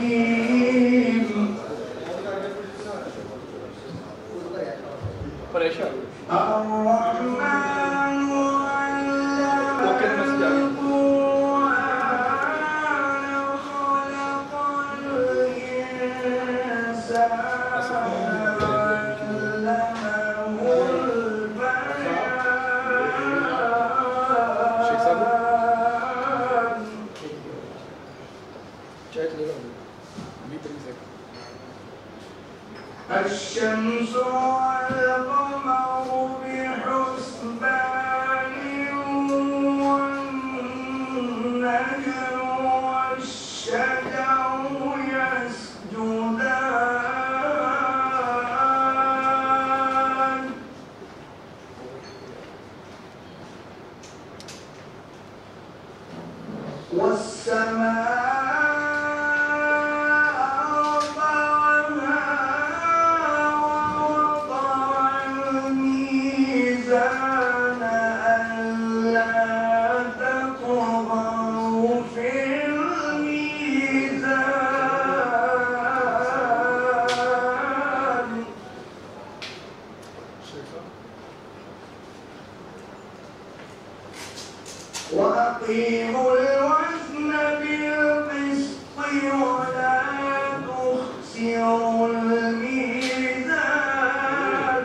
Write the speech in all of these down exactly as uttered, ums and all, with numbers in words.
الشمس والقمر بحسبان والنجم والشجر يسجدان والسماء وأقيموا الوزن بالقسط ولا تخسروا الميزان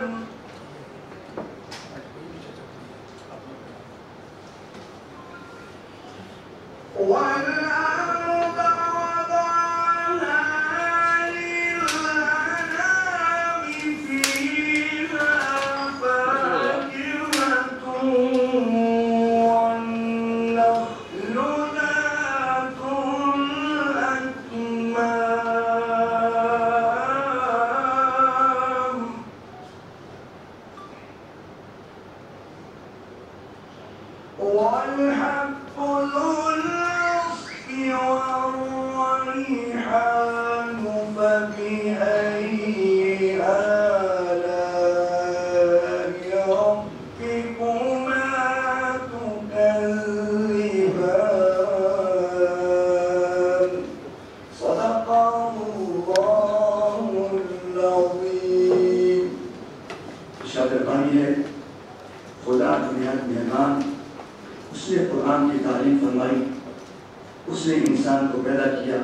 والأرض وضعها للأنام فيها فاكهة والحب ذو العصف والريحان فبأي آلاء ربكما تكذبان صدق الله العظيم. شاکرانی ہے خدا دنیا مہمان، اس نے قرآن کی تعلیم فرمائی، اس نے انسان کو پیدا کیا،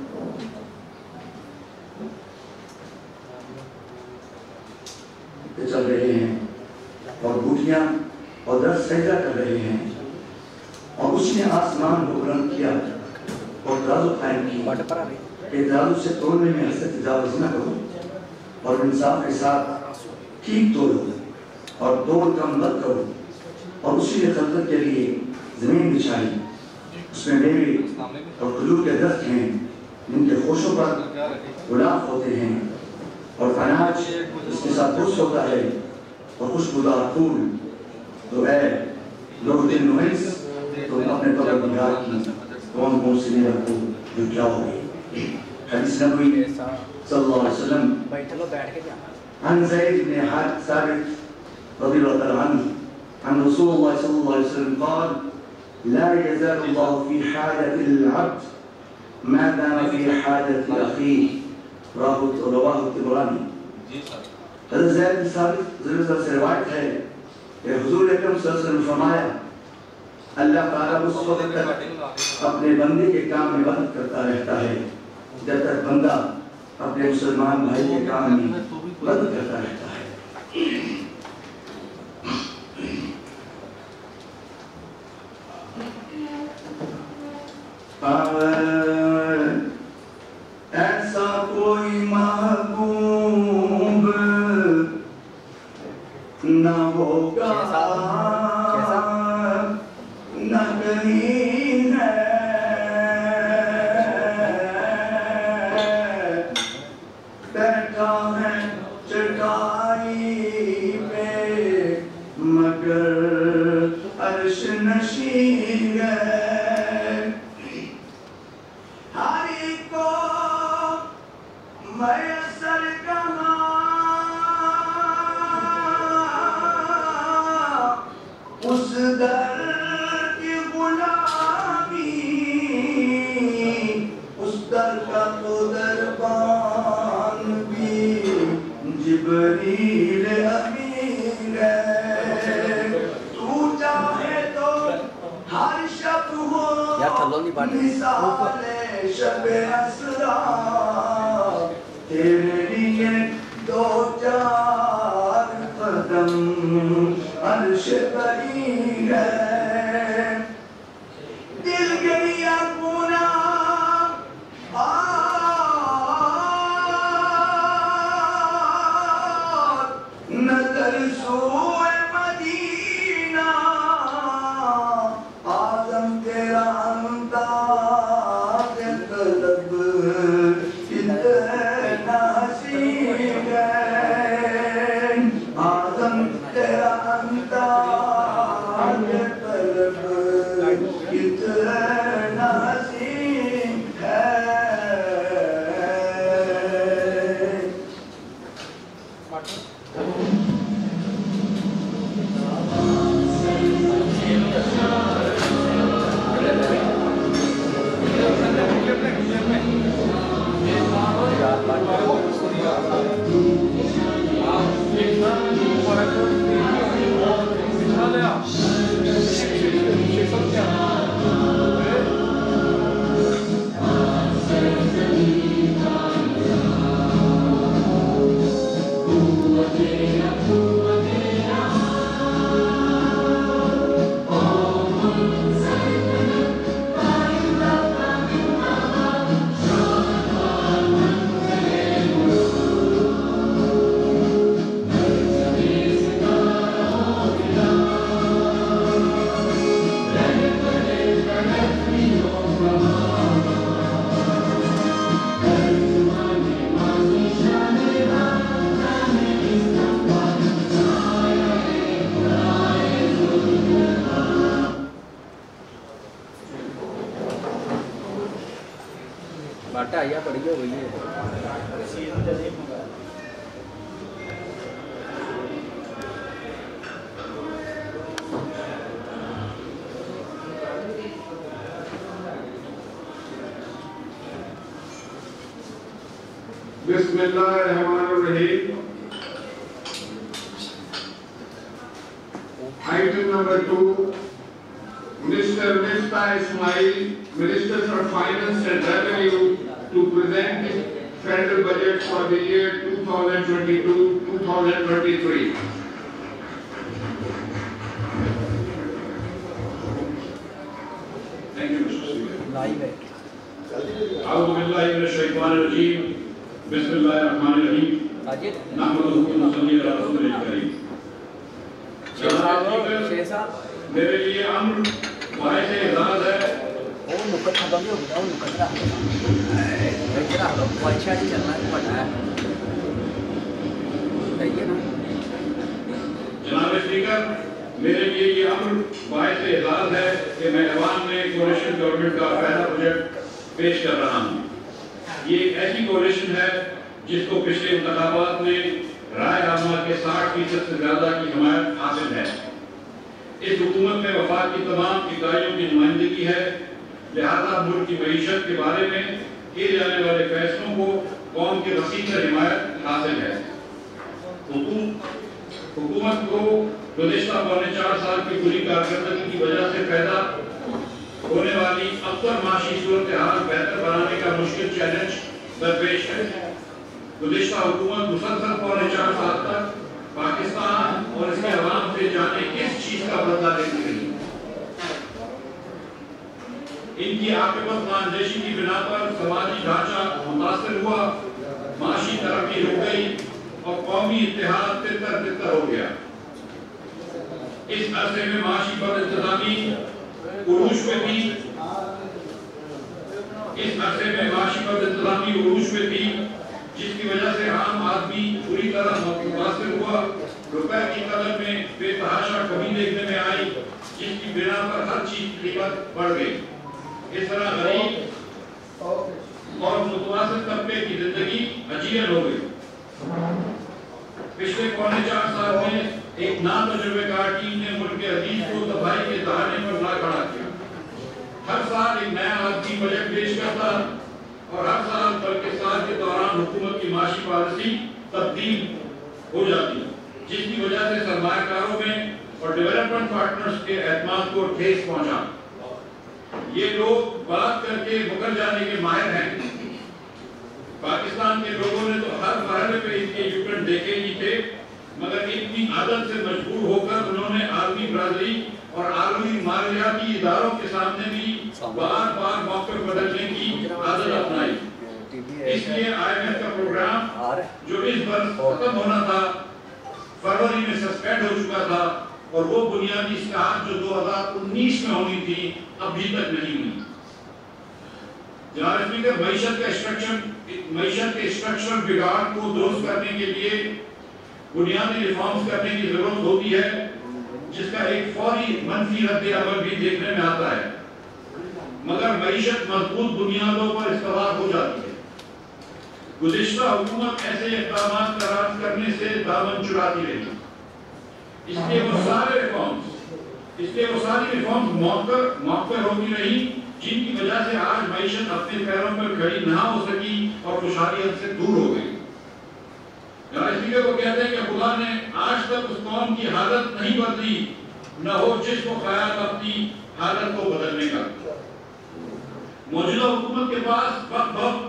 چل رہے ہیں اور بوٹیاں اور درخت سجدہ کر رہے ہیں، اور اس نے آسمان کو بلند کیا اور ترازو قائم کی کہ ترازو سے تولنے میں حد سے تجاوز نہ کرو اور انصاف کے ساتھ ٹھیک تولو اور توڑ کم مت کرو، اور اسی نے خلقت کے لیے زمین بچھائی، اس میں میوے اور کھجور کے درخت ہیں جن کے خوشوں پر گلاب ہوتے ہیں، اور اناج اس کے ساتھ درست ہوتا ہے اور خوشبودار پھول. تو اے لوگ دل نویس، تو اپنے پروردگار کی کون کون سی نعمت کو جو کیا ہوگی. حدیث نبوی صلی اللہ علیہ وسلم عن زید بن ثابت رضی اللہ تعالی عنہ عن رسول الله صلى الله عليه وسلم قال لا يزال الله في حاجة العبد ما دام في حاجة أخيه رواه الطبراني. حضرت زید بن ثابت ضرور سے روایت ہے کہ حضور اکرم صلی اللہ علیہ وسلم فرمایا اللہ تعالیٰ اس وقت تک اپنے بندے کے کام میں مدد کرتا رہتا ہے جب تک بندہ اپنے مسلمان بھائی کے کام میں مدد کرتا رہتا ہے. ایسا کوئی محبوب نہ ہوگا نہ کہیں ہے بیٹھا ہے چٹائی پہ مگر عرش نشین ہے. میسر کہاں اس در کی غلامی، اس در کا تو دربان بھی جبریل امین ہے تو چاہے تو ہر شب ہو مثال شب اسرا تیرے لیے دو چار قدم عرش بری ہے دل گیا پونا نظر سوئے مدینہ آدم تیرا انداز طلب اتنا حسین ہے آدم تیرا انداز طلب اتنا حسین ہے باٹا آیا پڑی ہو گئی ہے بسم اللہ الرحمن الرحیم Item number two, Mister Mr. Ismail, Minister for Finance and Revenue, to present federal budget for the year two thousand twenty-two to two thousand twenty-three. Thank you, Mister Speaker. أعوذ بالله من الشيطان الرجيم. بسم الله الرحمن الرحيم. نحمده ونصلي على رسوله الكريم. میرے لیے امر باعث اعزاز ہے جناب اسپیکر میرے لیے یہ امر باعث اعزاز ہے کہ میں ایوان میں کولیشن گورنمنٹ کا پہلا پروجیکٹ پیش کر رہا ہوں یہ ایک ایسی کولیشن ہے جس کو پچھلے انتخابات میں رائے عامہ کے ساٹھ فیصد سے زیادہ کی حمایت حاصل ہے اس حکومت میں وفاق کی تمام اکائیوں کی نمائندگی ہے لہذا ملک کی معیشت کے بارے میں کیے جانے والے فیصلوں کو قوم کے وسیع تر حمایت حاصل ہے حکومت کو گزشتہ پونے چار سال کی بری کارکردگی کی وجہ سے پیدا ہونے والی اکثر معاشی صورتحال بہتر بنانے کا مشکل چیلنج درپیش ہے گزشتہ حکومت مسلسل پونے چار سال تک پاکستان اور اس کے عوام سے جانے کس چیز کا بدلہ لیتی رہی ان کی عاقبت خاندیشی کی بنا پر سماجی ڈھانچہ متاثر ہوا معاشی ترقی رک گئی اور قومی اتحاد تتر تتر ہو گیا اس عرصے میں معاشی بد انتظامی عروج پہ تھی اس عرصے میں معاشی بد انتظامی عروج پہ تھی جس کی وجہ سے عام آدمی پوری طرح متاثر ہوا روپے کی قدر میں بے تحاشا کمی دیکھنے میں آئی جس کی بنا پر ہر چیز کی قیمت بڑھ گئی اس طرح غریب اور متوسط طبقے کی زندگی اجیل ہو گئی پچھلے پونے چار سال میں ایک نام تجربے کار ٹیم نے ملک کے عزیز کو تباہی کے دہانے پر لا کھڑا کیا ہر سال ایک نیا آدمی بجٹ پیش کرتا اور ہر سال بلکہ سال کے دوران حکومت کی معاشی پالیسی تبدیل ہو جاتی ہے، جس کی وجہ سے سرمایہ کاروں میں اور ڈیولپمنٹ پارٹنرز کے اعتماد کو ٹھیس پہنچا۔ یہ لوگ بات کر کے مکر جانے کے ماہر ہیں۔ پاکستان کے لوگوں نے تو ہر مرحلے پہ ان کے یو ٹرن دیکھے ہی تھے، مگر اتنی عادت سے مجبور ہو کر انہوں نے عالمی برادری اور عالمی مالیاتی اداروں کے سامنے بھی بار بار موقف بدلنے کی عادت اپنائی۔ اس لیے آئی ایم ایف کا پروگرام جو اس برس ختم ہونا تھا فروری میں سسپینڈ ہو چکا تھا، اور وہ بنیادی اصلاحات جو دو ہزار انیس میں ہونی تھی ابھی تک نہیں ہوئی۔ جناب اسپیکر، معیشت کا اسٹرکچر معیشت کے اسٹرکچرل بگاڑ کو درست کرنے کے لیے بنیادی ریفارمز کرنے کی ضرورت ہوتی ہے، جس کا ایک فوری منفی رد عمل بھی دیکھنے میں آتا ہے، مگر معیشت مضبوط بنیادوں پر استوار ہو جاتی ہے۔ گزشتہ حکومت ایسے اقدامات کا راز کرنے سے دامن چراتی رہی، اس لیے وہ سارے ریفارمز اس لیے وہ ساری ریفارمز موقر موقر ہوتی رہی، جن کی وجہ سے آج معیشت اپنے پیروں پر کھڑی نہ ہو سکی اور خوشحالی ہم سے دور ہو گئی۔ اسپیکر کو کہتے ہیں کہ خدا نے آج تک اس قوم کی حالت نہیں بدلی، نہ ہو جس کو خیال اپنی حالت کو بدلنے کا۔ موجودہ حکومت کے پاس وقت بہت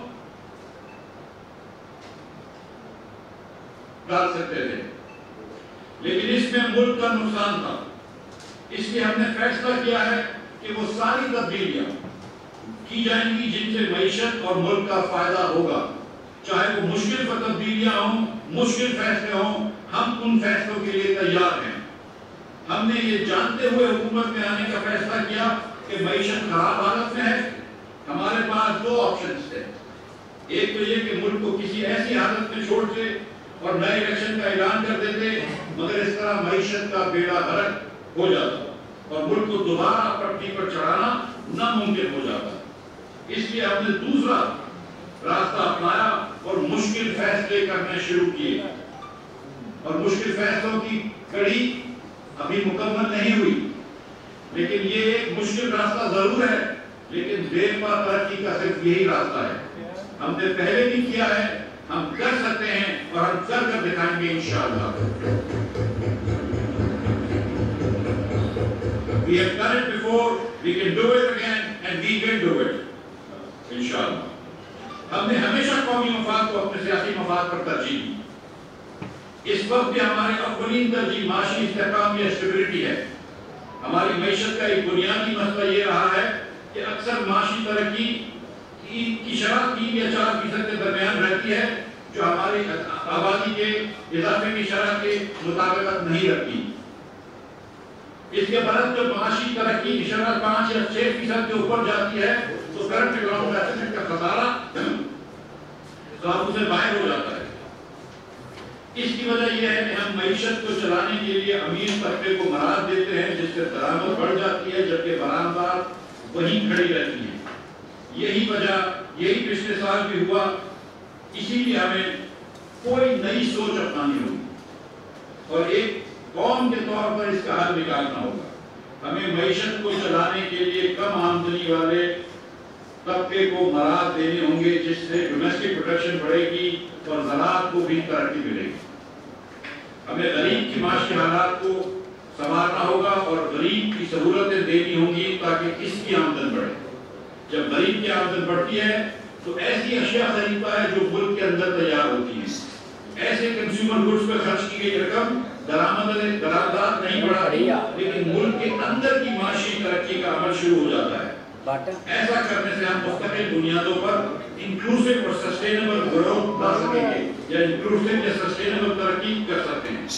ڈال سکتے تھے، لیکن اس میں ملک کا نقصان تھا، اس لیے ہم نے فیصلہ کیا ہے کہ وہ ساری تبدیلیاں کی جائیں گی جن سے معیشت اور ملک کا فائدہ ہوگا، چاہے وہ مشکل تبدیلیاں ہوں، مشکل فیصلے ہوں، ہم ان فیصلوں کے لیے تیار ہیں۔ ہم نے یہ جانتے ہوئے حکومت میں آنے کا فیصلہ کیا کہ معیشت خراب حالت میں ہے، ہمارے پاس دو آپشنز تھے۔ ایک تو یہ کہ ملک کو کسی ایسی حالت میں چھوڑ دے اور نئے الیکشن کا اعلان کر دیتے، مگر اس طرح معیشت کا بیڑا غرق ہو جاتا اور ملک کو دوبارہ پٹری پر چڑھانا ناممکن ہو جاتا۔ اس لیے ہم نے دوسرا راستہ اپنایا اور مشکل فیصلے کرنے شروع کیے، اور مشکل فیصلوں کی کڑی ابھی مکمل نہیں ہوئی، لیکن یہ ایک مشکل راستہ ضرور ہے، لیکن دیر پا ترقی کا صرف یہی راستہ ہے۔ ہم نے پہلے بھی کیا ہے، ہم کر سکتے ہیں اور ہم کر کر دکھائیں گے انشاءاللہ۔ We have done it before, we can do it again and we will do it انشاءاللہ۔ ہم نے ہمیشہ قومی مفاد کو اپنے سیاسی مفاد پر ترجیح دی۔ اس وقت بھی ہمارے اولین ترجیح معاشی استحکام یا اسٹیبلٹی ہے۔ ہماری معیشت کا ایک بنیادی مسئلہ یہ رہا ہے کہ اکثر معاشی ترقی کی شرح تین یا چار فیصد کے درمیان رہتی ہے، جو ہماری آبادی کے اضافے کی شرح کے مطابقت نہیں رکھتی۔ اس کے برعکس جب معاشی ترقی کی شرح پانچ یا چھ فیصد کے اوپر جاتی ہے تو کرنٹ اکانومک ایسیٹ کا خسارہ قابو سے باہر ہو جاتا ہے۔ اس کی وجہ یہ ہے کہ ہم معیشت کو چلانے کے لیے امیر طبقے کو مراعات دیتے ہیں، جس سے درآمد بڑھ جاتی ہے جبکہ برآمدات وہیں کھڑی رہتی ہیں۔ یہی وجہ یہی پچھلے سال بھی ہوا، اسی لیے ہمیں کوئی نئی سوچ اپنانی ہوگی اور ایک قوم کے طور پر اس کا حل نکالنا ہوگا۔ ہمیں معیشت کو چلانے کے لیے کم آمدنی والے طبقے کو مراعات دینے ہوں گے، جس سے ڈومیسٹک پروڈکشن بڑھے گی اور زراعت کو بھی ترقی ملے گی۔ ہمیں غریب کی معاشی حالات کو سنوارنا ہوگا اور غریب کی سہولتیں دینی ہوں گی تاکہ اس کی آمدن بڑھے۔ جب غریب کی آمدن بڑھتی ہے تو ایسی اشیاء خریدتا ہے جو ملک کے اندر تیار ہوتی ہیں۔ ایسے کنزیومر گڈز پر خرچ کی گئی رقم درآمد درآمدات نہیں بڑھاتی، لیکن ملک کے اندر کی معاشی ترقی کا عمل شروع ہو جاتا ہے۔ ایسا کرنے سے ہم مستقل بنیادوں پر انکلوسیو اور سسٹینیبل گروتھ لا سکیں گے، یا انکلوسیو یا سسٹینیبل ترقی کر سکتے ہیں۔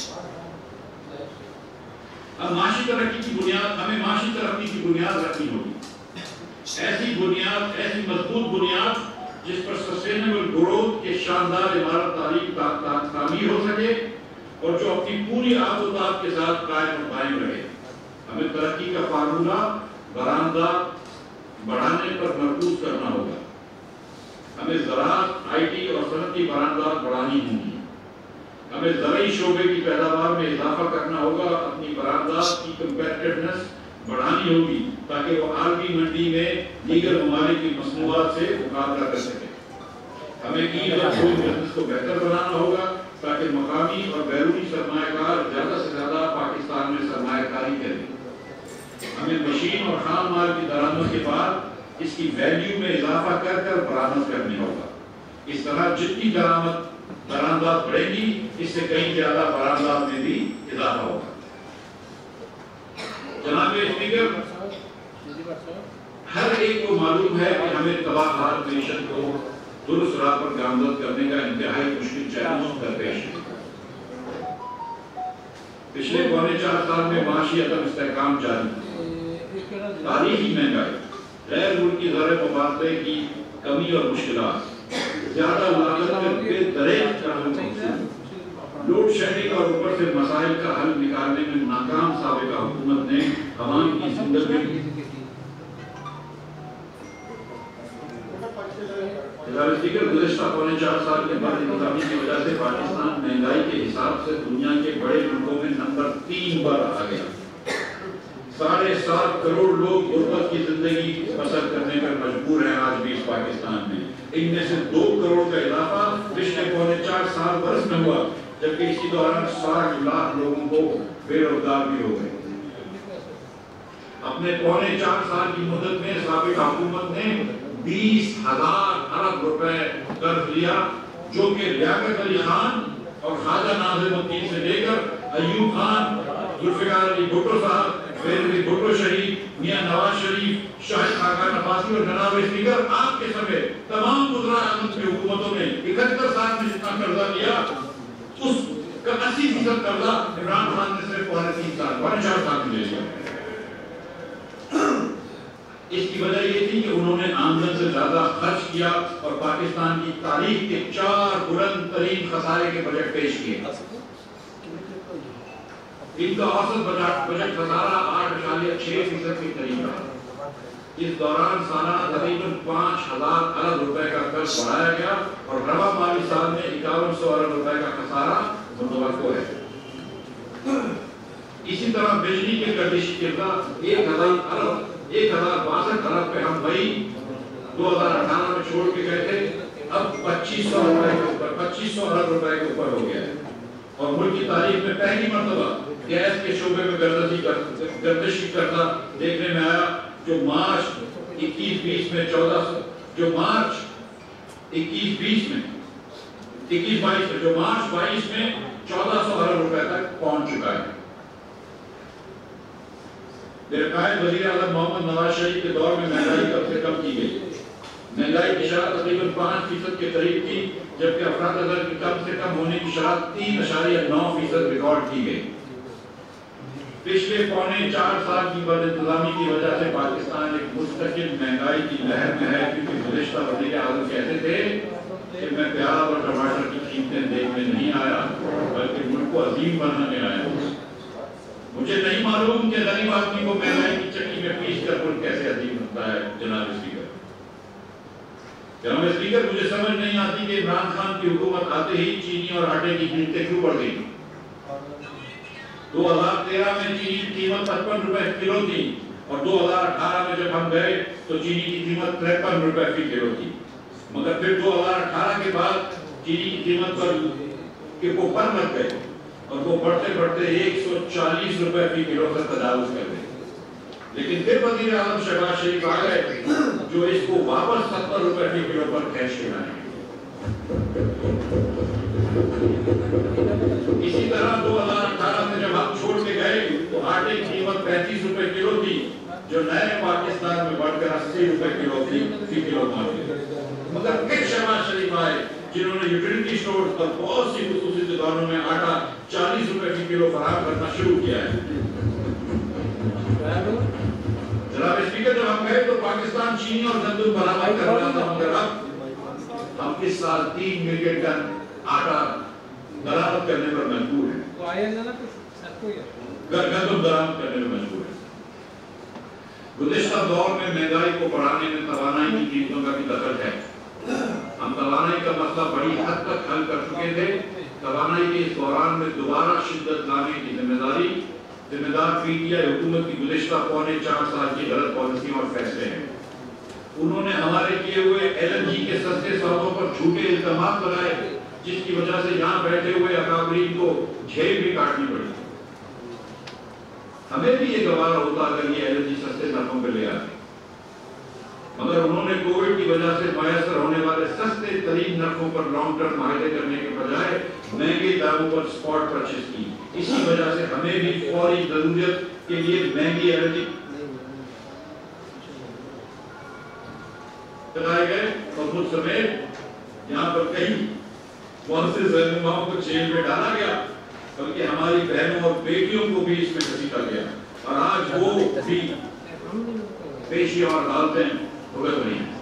اب معاشی ترقی کی بنیاد ہمیں معاشی ترقی کی بنیاد رکھنی ہوگی، ایسی بنیاد ایسی مضبوط بنیاد جس پر سسٹینیبل گروتھ کے شاندار عمارت تعمیر تعمیر ہو سکے اور جو اپنی پوری آب و تاب کے ساتھ قائم اور قائم رہے۔ ہمیں ترقی کا فارمولہ برآمدات بڑھانے پر مرکوز کرنا ہوگا۔ ہمیں زراعت، آئی ٹی اور صنعتی برآمدات بڑھانی ہوں گی۔ ہمیں زرعی شعبے کی پیداوار میں اضافہ کرنا ہوگا، اپنی برآمدات کی کمپیٹیٹیونیس بڑھانی ہوگی تاکہ وہ عالمی منڈی میں دیگر ممالک کی مصنوعات سے مقابلہ کر سکے۔ ہمیں کی اور فوڈ بزنس کو بہتر بنانا ہوگا تاکہ مقامی اور بیرونی سرمایہ کار زیادہ سے زیادہ پاکستان میں سرمایہ کاری کریں. ہمیں مشین اور خام مال کی درآمد کے بعد اس کی ویلیو میں اضافہ کر کر برآمد کرنے ہوگا. اس طرح جتنی درآمد برآمدات بڑھے گی اس سے کہیں زیادہ برآمدات میں بھی اضافہ ہوگا. جناب اسپیکر، ہر ایک کو معلوم ہے کہ ہمیں تباہ حال معیشت کو درست راہ پر گامزد کرنے کا انتہائی مشکل چیلنج درپیش ہے. پچھلے پونے چار سال میں معاشی عدم استحکام جاری، تاریخی مہنگائی، غیر ملکی زر مبادلے کی کمی اور مشکلات، زیادہ لاگت میں بے دریغ کام، لوڈ شیڈنگ اور اوپر سے مسائل کا حل نکالنے میں ناکام سابقہ حکومت نے عوام کی زندگی گزشتہ پونے چار سال کے بعد انتظامی کی وجہ سے پاکستان مہنگائی کے حساب سے دنیا کے بڑے ملکوں میں نمبر تین پر آ گیا. ساڑھے سات کروڑ لوگ غربت کی زندگی بسر کرنے پر مجبور ہیں آج بھی اس پاکستان میں. ان میں سے دو کروڑ کا اضافہ پچھلے پونے چار سال برس میں ہوا، جبکہ اسی دوران ساٹھ لاکھ لوگوں کو بے روزگار بھی ہو گئے. اپنے پونے چار سال کی مدت میں سابقہ حکومت نے بیس ہزار ارب روپے قرض لیا، جو کہ لیاقت علی خان اور خواجہ ناظم الدین سے لے کر ایوب خان، ذوالفقار علی بھٹو صاحب، بیروی بھٹو شریف، میاں نواز شریف، شاہد خاقان عباسی اور جناب اسپیکر آپ کے سمیت تمام وزراء اعظم کی حکومتوں نے اکہتر سال میں جتنا قرضہ لیا اس کا اسی فیصد قرضہ عمران خان نے صرف پونے تین سال پونے چار سال میں لے لیا. اس کی وجہ یہ تھی کہ انہوں نے آمدن سے زیادہ خرچ کیا اور پاکستان کی تاریخ کے چار بلند ترین خسارے کے بجٹ پیش کیے. ان کا اوسط بجٹ خسارہ آٹھ اشاریہ چھ فیصد کے قریب رہا. اس دوران سالانہ تقریباً پانچ ہزار ارب روپے کا قرض بڑھایا گیا اور رواں مالی سال میں اکاون سو ارب روپے کا خسارہ متوقع ہے. اسی طرح بجلی کے گردشی قرضہ ایک ہزار ارب ایک ہزار باسٹھ ارب پہ ہم وہی دو ہزار اٹھارہ میں چھوڑ کے گئے تھے، اب پچیس سو روپے کے اوپر پچیس سو ارب روپے کے اوپر ہو گیا ہے. اور ملک کی تاریخ میں پہلی مرتبہ گیس کے شعبے میں گردشی قرضہ دیکھنے میں آیا، جو مارچ اکیس بیس میں چودہ سو جو مارچ اکیس بیس میں اکیس بائیس میں جو مارچ بائیس میں چودہ سو ارب روپے تک پہنچ چکا ہے. میرے قائد وزیر اعظم محمد نواز شریف کے دور میں مہنگائی کم سے کم کی گئی. مہنگائی کی شرح تقریباً پانچ فیصد کے قریب تھی، جبکہ افراط زر کی کم سے کم ہونے کی شرح تین اشاریہ نو فیصد ریکارڈ کی گئی. پچھلے پونے چار سال کی بد انتظامی کی وجہ سے پاکستان ایک مستقل مہنگائی کی لہر میں ہے، کیونکہ گزشتہ وزیر اعظم کہتے تھے کہ میں پیاز اور ٹماٹر کی قیمتیں دیکھنے نہیں آیا بلکہ ملک کو عظیم بنانے آیا ہوں. مجھے نہیں معلوم کہ غریب آدمی کو مہنگائی کی چکی میں پیس کر ملک کیسے عظیم ہوتا ہے. جناب اسپیکر جناب اسپیکر مجھے سمجھ نہیں آتی کہ عمران خان کی حکومت آتے ہی چینی اور آٹے کی قیمتیں کیوں بڑھ گئی. دو ہزار تیرہ میں چینی کی قیمت پچپن روپے کلو تھی اور دو ہزار اٹھارہ میں جب ہم گئے تو چینی کی قیمت تریپن روپے فی کلو تھی. مگر پھر دو ہزار اٹھارہ کے بعد چینی کی قیمت پر کے وہ پر لگ گئے اور وہ بڑھتے بڑھتے ایک سو چالیس روپے فی کلو تک تجاوز کر گئے. لیکن پھر وزیر اعظم شہباز شریف آ گئے جو اس کو واپس ستر روپے فی کلو پر کیش کے لائے. اسی طرح دو ہزار اٹھارہ میں جب ہم چھوڑ کے گئے تو آٹے کی قیمت پینتیس روپے کلو تھی جو نئے پاکستان میں بڑھ کر اسی روپے کلو فی کلو پہنچ گئی. مگر پھر شہباز شریف آئے جنہوں نے یوٹیلیٹی اسٹور اور بہت سی خصوصی دکانوں میں آٹا چالیس روپے فی کلو فراہم کرنا شروع کیا ہے. جناب اسپیکر جب ہم گئے تو پاکستان چینی اور گندم برآمد کر رہا تھا، مگر اب ہم اس سال تین ملین ٹن آٹا برآمد کرنے پر مجبور ہیں، گندم برآمد کرنے پر مجبور ہیں. گزشتہ دور میں مہنگائی کو بڑھانے میں توانائی کی قیمتوں کا بھی دخل ہے. ہم توانائی کا مسئلہ بڑی حد تک حل کر چکے تھے. توانائی کے اس دوران میں دوبارہ شدت لانے کی ذمہ داری ذمہ دار پی ٹی آئی حکومت کی گزشتہ پونے چار سال کی غلط پالیسیوں اور فیصلے ہیں. انہوں نے ہمارے کیے ہوئے ایل این جی کے سستے سودوں پر جھوٹے الزامات لگائے، جس کی وجہ سے یہاں بیٹھے ہوئے اکابرین کو جھیل بھی کاٹنی پڑی۔ ہمیں بھی یہ گوارا ہوتا اگر یہ ایل این جی سستے نرخوں پہ لے آتے، مگر انہوں نے کووڈ کی وجہ سے میسر ہونے والے سستے ترین نرخوں پر لانگ ٹرم معاہدے کرنے کے بجائے مہنگے داموں پر اسپاٹ پرچیز کی۔ اسی وجہ سے ہمیں بھی فوری ضرورت کے لیے مہنگی ایل این جی چلائے گئے اور خود سمیت یہاں پر کئی معزز رہنماؤں کو جیل میں ڈالا گیا، بلکہ ہماری بہنوں اور بیٹیوں کو بھی اس میں گھسیٹا گیا، اور آج وہ بھی پیشیاں اور عدالتیں بھگت رہی ہیں۔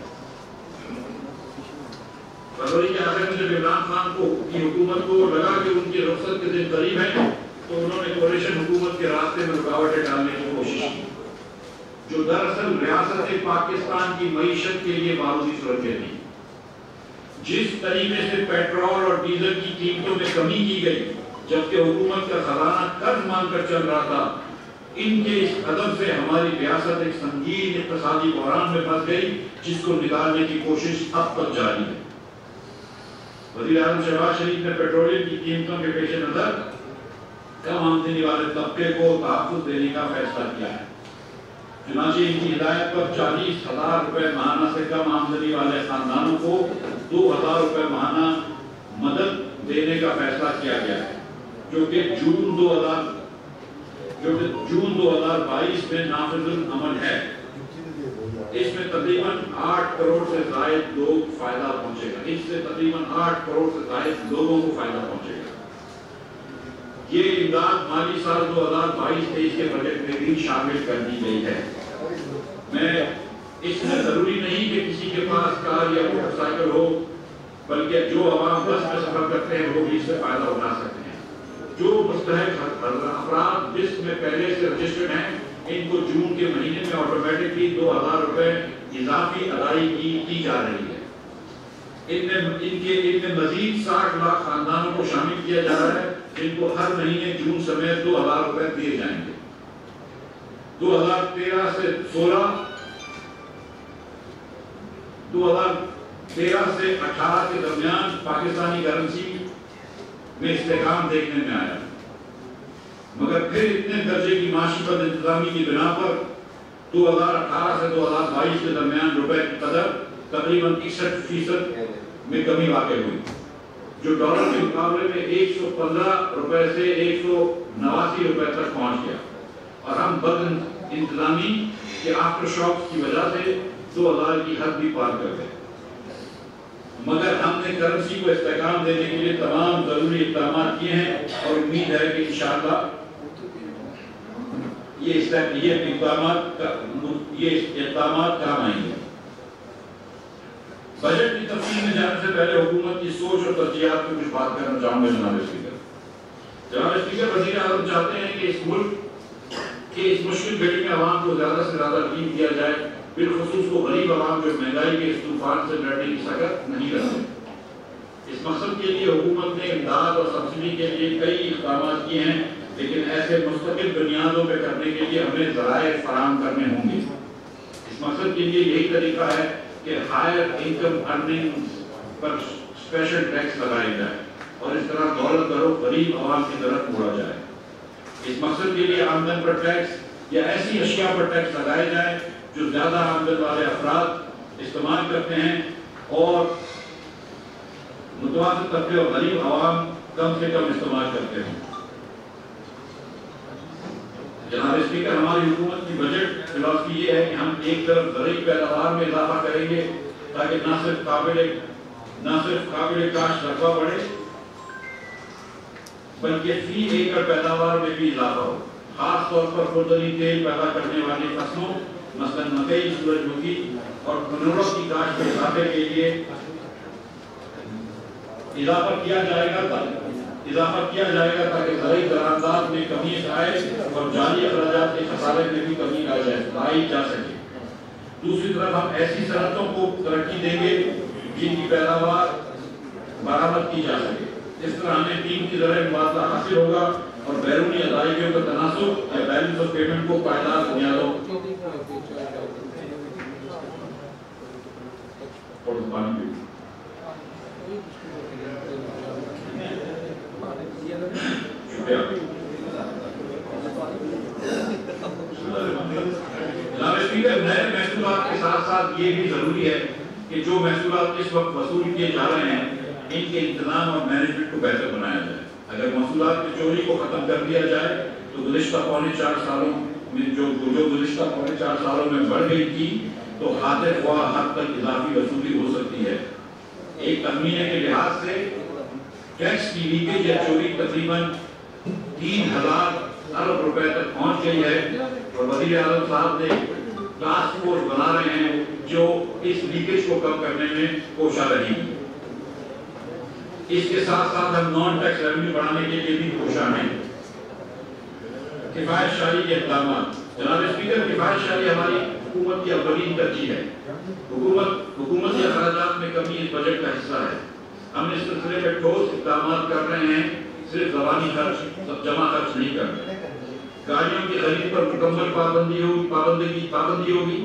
فروری کے آخر میں جب عمران خان کو کی حکومت کو لگا کہ ان کی رخصت کے دن قریب ہیں، تو انہوں نے کوalition حکومت کے راستے میں رکاوٹیں ڈالنے کی کوشش کی، جو دراصل ریاست پاکستان کی معیشت کے لیے معروضی صورتیں تھیں۔ جس طریقے سے پیٹرول اور ڈیزل کی قیمتوں میں کمی کی گئی جبکہ حکومت کا خزانہ قرض مانگ کر چل رہا تھا، ان کے اس قدم سے ہماری ریاست ایک سنگین اقتصادی بحران میں پھنس گئی، جس کو نکالنے کی کوشش اب تک جاری ہے۔ وزیر اعظم شہباز شریف نے پیٹرولیم کی قیمتوں کے پیش نظر کم آمدنی والے طبقے کو تحفظ دینے کا فیصلہ کیا ہے۔ چنانچہ ان کی ہدایت پر چالیس ہزار روپے ماہانہ سے کم آمدنی والے خاندانوں کو دو ہزار روپے ماہانہ مدد دینے کا فیصلہ کیا گیا ہے، جو کہ جون دو ہزار جو کہ جون دو ہزار بائیس میں نافذ العمل ہے۔ اس میں تقریباً آٹھ کروڑ سے زائد لوگ فائدہ پہنچے گا، اس سے تقریباً آٹھ کروڑ سے زائد لوگوں کو فائدہ پہنچے گا۔ یہ امداد مالی سال دو ہزار بائیس تیئیس کے بجٹ میں بھی شامل کر دی گئی ہے۔ میں اس میں ضروری نہیں کہ کسی کے پاس کار یا موٹر سائیکل ہو، بلکہ جو عوام بس میں سفر کرتے ہیں وہ بھی اس سے فائدہ اٹھا سکتے ہیں۔ جو مستحق افراد جس میں پہلے سے رجسٹرڈ ہیں، ان کو جون کے مہینے میں آٹومیٹکلی دو ہزار روپے اضافی ادائیگی کی جا رہی ہے۔ ان میں ان کے ان میں مزید ساٹھ لاکھ خاندانوں کو شامل کیا جا رہا ہے، جن کو ہر مہینے جون سمیت دو ہزار روپے دیے جائیں گے۔ دو ہزار تیرہ سے سولہ دو ہزار تیرہ سے اٹھارہ کے درمیان پاکستانی کرنسی میں استحکام دیکھنے میں آیا، مگر پھر اتنے درجے کی معاشی بد انتظامی کی بنا پر دو ہزار اٹھارہ سے دو ہزار بائیس کے درمیان روپے کی قدر تقریباً اکسٹھ فیصد میں کمی واقع ہوئی، جو ڈالر کے مقابلے میں ایک سو پندرہ روپے سے ایک سو نواسی روپے تک پہنچ گیا، اور ہم بد انتظامی کے آفٹر شاکس کی وجہ سے دو ہزار کی حد بھی پار کر گئے۔ مگر ہم نے کرنسی کو استحکام دینے کے لیے تمام ضروری اقدامات کیے ہیں، اور امید ہے کہ انشاءاللہ یہ اقدامات یہ اقدامات کام آئیں گے۔ بجٹ کی تفصیل میں جانے سے پہلے حکومت کی سوچ اور ترجیحات کو کچھ بات کرنا چاہوں گا۔ جناب اسپیکر جناب اسپیکر وزیر اعظم چاہتے ہیں کہ اس ملک کے اس مشکل گھڑی میں عوام کو زیادہ سے زیادہ یقین دیا جائے، بالخصوص کو غریب عوام جو مہنگائی کے اس طوفان سے لڑنے کی سکت نہیں کرتے۔ اس مقصد کے لیے حکومت نے امداد اور سبسڈی کے لیے کئی اقدامات کیے ہیں، لیکن ایسے مستقل بنیادوں پہ کرنے کے لیے ہمیں ذرائع فراہم کرنے ہوں گے۔ اس مقصد کے لیے یہی طریقہ ہے کہ ہائر انکم ارننگ پر اسپیشل ٹیکس لگائے جائے، اور اس طرح دولت داروں غریب عوام کی طرف موڑا جائے۔ اس مقصد کے لیے آمدن پر ٹیکس یا ایسی اشیاء پر ٹیکس لگائے جائیں جو زیادہ آمدن والے افراد استعمال کرتے ہیں، اور متوسط طبقے اور غریب عوام کم سے کم استعمال کرتے ہیں۔ جناب اسپیکر ہماری حکومت کی بجٹ فلسفی یہ ہے کہ ہم ایک طرف زرعی پیداوار میں اضافہ کریں گے تاکہ نہ صرف قابل نہ صرف قابل کاشت رقبہ بڑھے، بلکہ فی ایکڑ پیداوار میں بھی اضافہ ہو، خاص طور پر خوردنی تیل پیدا کرنے والی فصلوں مثلاً مکئی، سورج مکھی اور کنوروں کی کاشت کے اضافے کے لیے اضافہ کیا جائے گا اضافہ کیا جائے گا تاکہ زرعی درآمدات میں کمی آئے اور جاری اخراجات کے خسارے میں بھی کمی لائی جا سکے۔ دوسری طرف ہم ایسی صنعتوں کو ترقی دیں گے جن کی پیداوار برآمد کی جا سکے۔ اس طرح ہمیں ٹیم کی ذرائع مبادلہ حاصل ہوگا اور بیرونی ادائیگیوں کا تناسب یا بیلنس آف پیمنٹ کو پائیدار بنیادوں पानी पी शुक्रिया। जनाब स्पीकर, नए महसूलात के साथ साथ ये भी जरूरी है कि जो महसूलात इस वक्त वसूल किए जा रहे हैं इनके इंतजाम और मैनेजमेंट को बेहतर बनाया जाए। अगर महसूलात की चोरी को खत्म कर दिया जाए तो गुज़िश्ता पौने चार सालों में जो जो गुज़िश्ता पौने चार सालों में बढ़ गई थी तो खातिर ख्वाह हद तक इजाफी वसूली हो सकती है। एक तखमीने के लिहाज से टैक्स की लीकेज या चोरी तकरीबन तीन हजार अरब रुपए तक पहुंच गई है और वज़ीर आज़म साहब ने टास्क फोर्स बना रहे हैं जो इस लीकेज को कम करने में कोशा रहेगी। इसके साथ साथ हम नॉन टैक्स रेवेन्यू बढ़ाने के लिए भी कोशा हैं। किफायत शाही के इक़दाम। जनाब स्पीकर, किफायत शाही हमारी हुकूमत की अव्वलीन तरजीह है। हुकूमत हुकूमती अखराजात में कमी इस बजट का हिस्सा है। हम इस सिलसिले में ठोस इक़दाम कर रहे हैं, सिर्फ ज़बानी खर्च जमा खर्च नहीं कर रहे। गाड़ियों की खरीद पर मुकम्मल पाबंदी होगी पाबंदी की पाबंदी होगी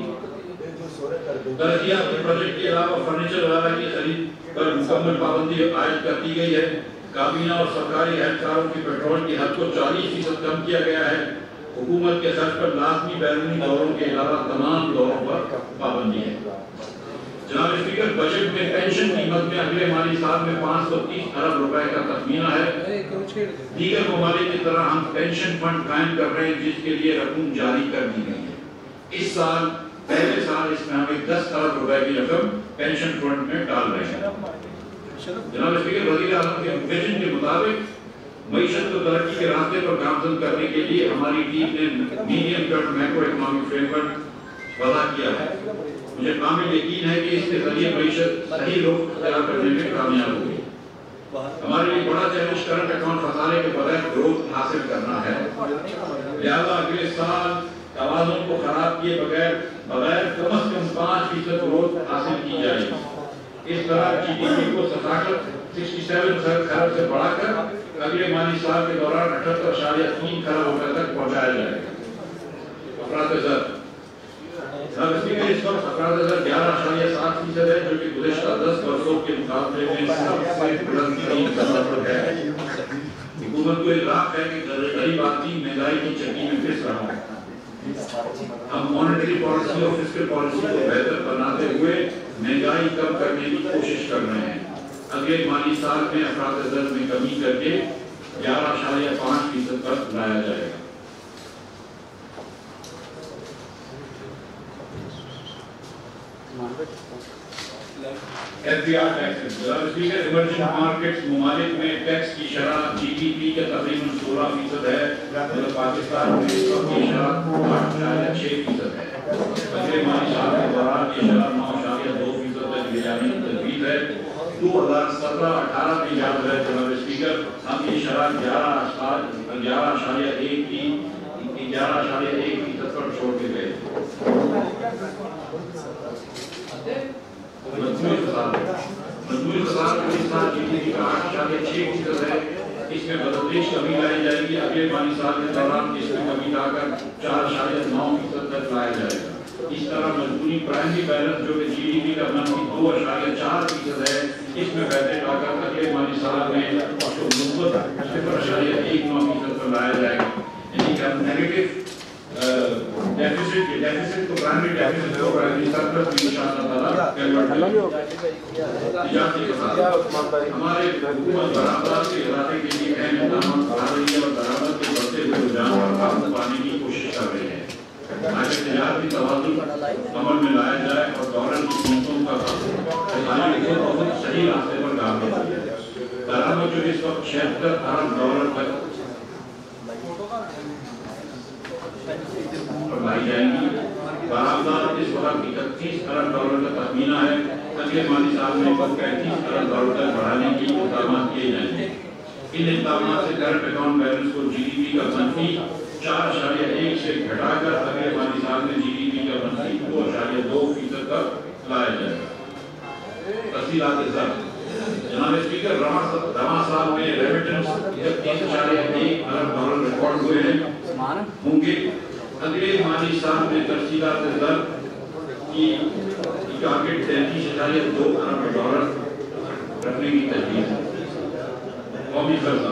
तरक्याती प्रोजेक्ट के अलावा फर्नीचर वगैरह की खरीद पर मुकम्मल पाबंदी आयद कर दी गई है। काबीना और सरकारी एहलकारों की पेट्रोल की हद को चालीस फीसद कम किया गया है। हुकूमत के खर्च पर लाजमी बैरूनी दौरों के अलावा तमाम दौरों पर पाबंदी है। जनाब स्पीकर, बजट में पेंशन की मद में अगले माली साल में पाँच सौ तीस अरब रुपए का तखमीना है। दीगर ममालिक की तरह हम पेंशन फंड कायम कर रहे हैं जिसके लिए रकम जारी कर दी गई है। इस साल पहले साल इसमें हमें दस अरब रुपए की रकम पेंशन फंड में डाल रहे हैं। जनाब स्पीकर, वज़ीर आज़म के विजन के मुताबिक मईशत को तरक्की के रास्ते पर गामजन करने के लिए हमारी टीम ने medium term macroeconomic framework वज़ा किया है। मुझे कामिल यकीन है कि इसके जरिए मईशत सही रुख इख्तियार करने में कामयाब होगी। हमारे लिए बड़ा चैलेंज करंट अकाउंट फंसाने के बगैर ग्रोथ हासिल करना है। लिहाजा अगले साल तवाज़ुन को खराब किए बगैर बगैर कम अज कम पाँच फीसद ग्रोथ हासिल की जाएगी। इस तरह जीडीपी को सताकत सड़सठ खरब से बढ़ाकर अगले माली साल के दौरान अठहत्तर अशारिया तीन खरब रुपए तक पहुंचाया जाएगा। अफराद ज़र इस वक्त अफराद ज़र ग्यारह अशारिया सात फीसद है जो कि गुज़िश्ता दस वर्षों के मुकाबले में सबसे बुलंद तरीन सतह है। हुकूमत को इल्ज़ाम है कि गरीब आदमी महंगाई की चक्की में फिस रहा है। हम मॉनेटरी पॉलिसी और फिस्कल पॉलिसी को बेहतर बनाते हुए महंगाई कम करने की कोशिश कर रहे हैं। अगले माली साल में अफराद ज़र में कमी करके ग्यारह अशारिया पाँच फीसद पर लाया जाएगा। एफडीआर टैक्स इमर्जिंग मार्केट्स ममालिक में टैक्स की शरह जीडीपी के तकरीबन सोलह फीसद है, मतलब पाकिस्तान में इस वक्त की शरह आठ अशारिया छः फीसद है। अगले माली साल के दौरान ये शरह नौ अशारिया दो फीसद तक ले जाने की तजवीज़ है। दो हजार सत्रह अठारह में याद है जनाब स्पीकर, हम ये शरह ग्यारह ग्यारह अशारिया एक की ग्यारह अशारिया एक फीसद पर छोड़ के गए। मजमूरी खसारा इस साल जीडीपी का आठ अशारिया छः फीसद है। इसमें बदतरीस कमी लाई जाएगी। अगले माली साल के दौरान इसमें कमी लाकर चार अशारिया नौ फीसद तक लाया जाएगा। इस तरह मजबूरी प्राइमरी बैलेंस जो कि जीडीपी का मनफी दो अशारिया चार फीसद है, इसमें बेहतर लाकर अगले माली साल में सिफर अशारिया एक नौ फीसद पर लाया जाएगा। यानी कि हम नेगेटिव डेफिसिट डेफिसिट को प्राइमरी डेफिसिट को प्राइमरी सरप्लस में इंशाअल्लाह ताला कन्वर्ट करेंगे। इजाज़त के साथ हमारे हुकूमत बराबर के इरादे के लिए अहम इक़दाम उठा रही है और बराबर के बढ़ते हुए रुझान पर काबू पाने की कोशिश कर रही है ताकि तजारती तवाज़ुन अमल में लाया जाए और डॉलर की कीमतों का बहुत सही रास्ते पर गामज़न किया जाए। बराबर जो इस वक्त छिहत्तर अरब डॉलर तक बढ़ाई जाएंगी। बराबर इस वक्त इकतीस अरब डॉलर का तखमीना है। अगले माली साल में पैंतीस अरब डॉलर तक बढ़ाने की इक़दाम किए जाएंगे। इन इक़दाम से करंट अकाउंट बैलेंस को जीडीपी का मनफी चार अशारिया एक से घटाकर अगले माली साल में जीडीपी का मनफी दो अशारिया दो फीसद तक लाया जाएगा। तफसीलात जनाब स्पीकर, रवां साल में रेमिटेंस इकतीस अशारिया एक अरब डॉलर रिकॉर्ड हुए हैं होंगे। अगले माली साल में तफसीलात दर की की टारगेट तैंतीस हजार दो अरब डॉलर रखने की तजवीज़ है। कौमी खर्चा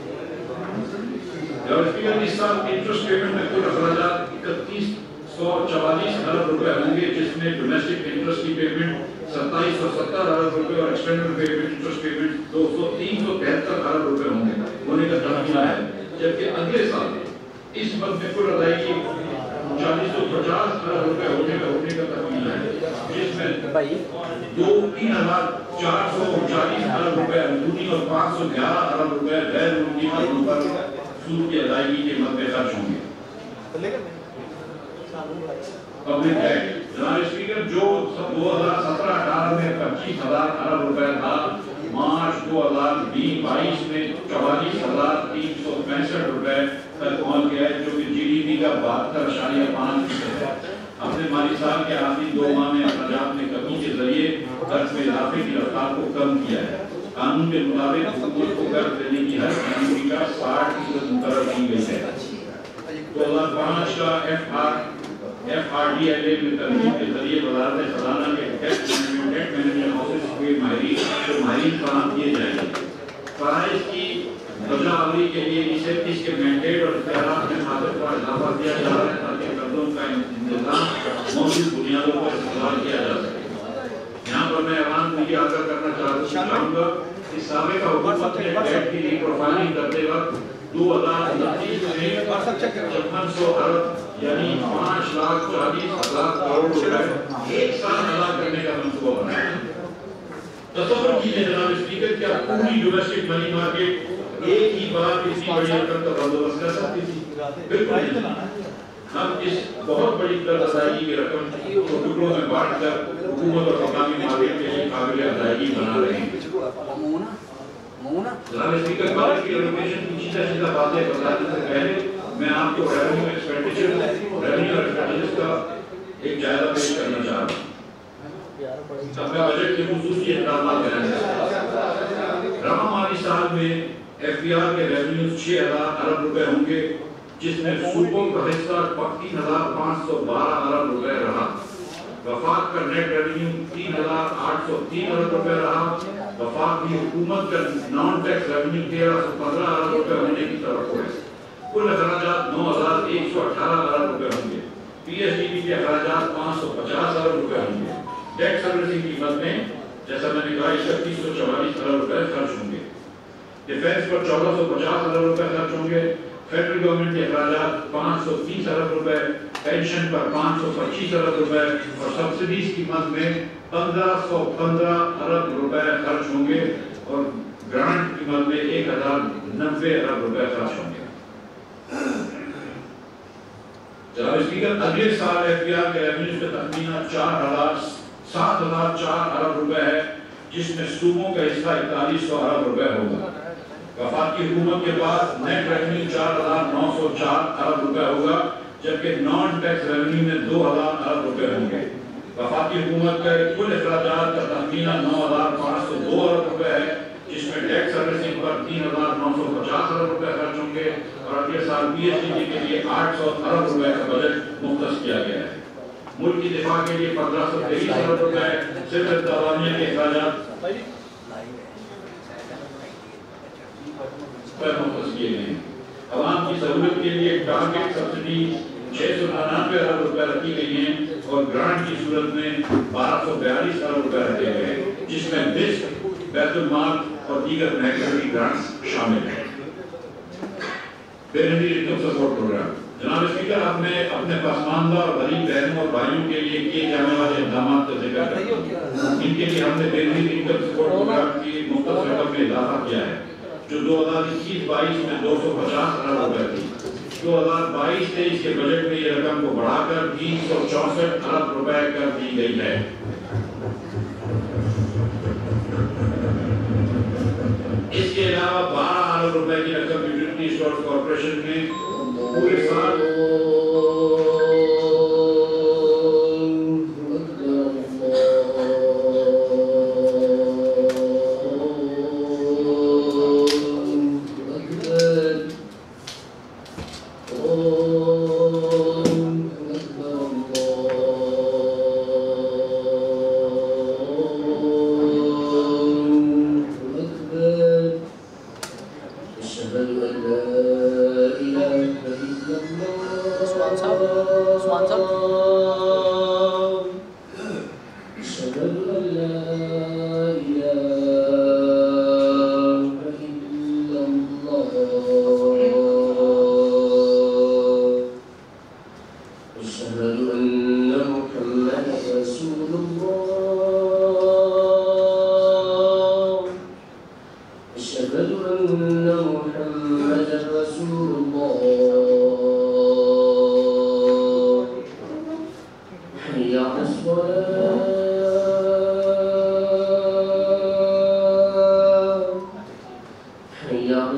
स्पीकर इस साल इंटरेस्ट पेमेंट में कुल अखराजात इकतीस सौ चवालीस अरब रुपए होंगे, जिसमें डोमेस्टिक इंटरेस्ट की पेमेंट सत्ताईस सौ सत्तर अरब रुपए और एक्सटर्नल पेमेंट इंटरेस्ट पेमेंट दो सौ तीन सौ तिहत्तर अरब रुपए होंगे होने का तखमीना है। जबकि अगले साल इस मद में कुल अदायगी चालीस सौ पचास अरब रुपए होने का होने का तखमीना है, जिसमें दो तीन हजार चार सौ उनचालीस अरब रुपए अंदरूनी और पाँच सौ ग्यारह अरब रुपए गैर मुल्की मामलों पर सूद की अदायगी के मद में खर्च होंगे। पब्लिक टैक्स जनाब स्पीकर जो दो हजार सत्रह अठारह में पच्चीस हजार अरब रुपए था, मार्च दो हजार बीस बाईस में चौवालीस हजार तीन सौ पैंसठ रुपए तक पहुंच गया है, जो कि जीडीपी का बहत्तर अशारिया पाँच फीसद है। अपने माली साल के आखिरी दो माह में अखराजात में कमी के जरिए कर्ज में इजाफे की रफ्तार को कम किया है। कानून के मुताबिक हुकूमत को कर्ज देने की हर जीडीपी का साठ फीसद मुकर्रर की गई है। दो हजार पाँच का F R F R D L A में तरमीम के जरिए वजारत खजाना के डेट मैनेजमेंट ऑफिस के माहिरीन को माहिरीन फराहम किए जाएंगे। फराइज की बजावरी के लिए इसे इसके मैंडेट और इख्तियारात में खातिर का इजाफा किया जा रहा है, ताकि कर्जों का इंतजाम मौजूद बुनियादों पर इस्तेमाल किया जा सके। यहाँ पर मैं ऐलान में आगाह करना चाहूँगा कि साबिक़ हुकूमत ने डेट की प्रोफाइलिंग करते वक्त दो हजार उनतीस में छप्पन सौ अरब यानी पाँच लाख चालीस हजार करोड़ रुपए एक साल अदा करने का मंसूबा बनाया। तसव्वुर कीजिए जनाब स्पीकर, क्या पूरी डोमेस्टिक मनी मार्केट एक ही बार इतनी बड़ी रकम का बंदोबस्त कर सकती थी? बिल्कुल नहीं। हम इस बहुत बड़ी कर्ज अदायगी की रकम को टुकड़ों में बांटकर हुकूमत और मकामी मार्केट के लिए काबिल अदायगी बना रहे हैं। जनाब स्पीकर, बजट की एलोकेशन की सीधा सीधा बातें बताने से पहले मैं आपको रेवेन्यू एक्सपेंडिचर रेवेन्यू और एक्सपेंडिचर का एक जायजा पेश करना चाह रहा हूँ। अब मैं बजट के खुसूसी इक़दामात बयान करूँगा। रवा माली साल में एफ बी आर के रेवेन्यू छह हजार अरब रुपए होंगे, जिसमें सूबों का हिस्सा तीन हजार पाँच सौ बारह अरब रुपए रहा। वफाक का नेट रेवेन्यू तीन हजार आठ सौ तीन अरब रुपए रहा। वफाक की हुकूमत का नॉन टैक्स रेवेन्यू तेरह सौ पंद्रह अरब रुपए होने की तरफ है। कुल अखराजात नौ हजार एक सौ अठारह अरब रुपए होंगे। पी एस डी बी के अखराजात पाँच सौ पचास अरब रुपए होंगे। टैक्स सर्विसिंग कीमत में जैसा मैंने कहा इकतीस सौ चौवालीस अरब रुपए खर्च होंगे। डिफेंस पर चौदह सौ पचास अरब रुपए खर्च होंगे। फेडरल गवर्नमेंट के अखराजात पाँच सौ तीस अरब रुपए, पेंशन पर पाँच सौ पच्चीस अरब रुपए और सब्सिडीज की मद में पंद्रह सौ पंद्रह अरब रुपए खर्च होंगे और ग्रांट की मद में एक हजार नब्बे अरब रुपए खर्च होंगे। जनाब स्पीकर, अगले साल एफ बी आर के रेवेन्यू का तखमीना चार हजार सात हजार चार अरब रुपए है, जिसमें सूबों का हिस्सा इकतालीस सौ अरब रुपए होगा। वफाकी हुकूमत के पास नेट रेवेन्यू चार हजार नौ सौ चार अरब रुपए होगा, जबकि नॉन टैक्स रेवेन्यू में दो हजार अरब रुपए होंगे। वफाकी हुकूमत का कुल अखराजात का तखमीना नौ हजार पाँच सौ दो अरब रुपए है, जिसमें टैक्स सर्विसिंग पर तीन हजार नौ सौ पचास अरब रुपए खर्च होंगे और अगले साल पी एस डी बी के लिए आठ सौ अरब रुपए का बजट मुख्तस किया गया है। मुल्क की दिफा के लिए पंद्रह सौ तेईस अरब रुपए सिर्फ इंतजामिया के अखराजात मुख्तस किए गए हैं। अवाम की सहूलत के लिए टारगेट सब्सिडी छह सौ निन्यानवे अरब रुपए रखी गई है और ग्रांट की सूरत में बारह सौ बयालीस अरब रुपए रखे गए हैं, जिसमें बिस्क, बैतुल माल और दीगर महकमे की ग्रांट्स शामिल हैं। बेनहरी इनकम सपोर्ट प्रोग्राम जनाब स्पीकर, अब मैं अपने पसमानदा और गरीब बहनों और भाइयों के लिए किए जाने वाले इक़दाम का जिक्र करता हूं। इनके लिए हमने बेनहरी इनकम सपोर्ट प्रोग्राम की मुख्तस रकम में इजाफा किया है, जो दो हजार इक्कीस बाईस में दो सौ पचास अरब रुपए थी। दो हजार बाईस तेईस के बजट में ये रकम को बढ़ाकर तीन सौ चौसठ अरब रुपए कर दी गई है। इसके अलावा बारह अरब रुपए की रकम यूटिलिटी स्टोर्स कॉर्पोरेशन में पूरे साल أشهد أن محمدا رسول الله حي على الصلاة حي على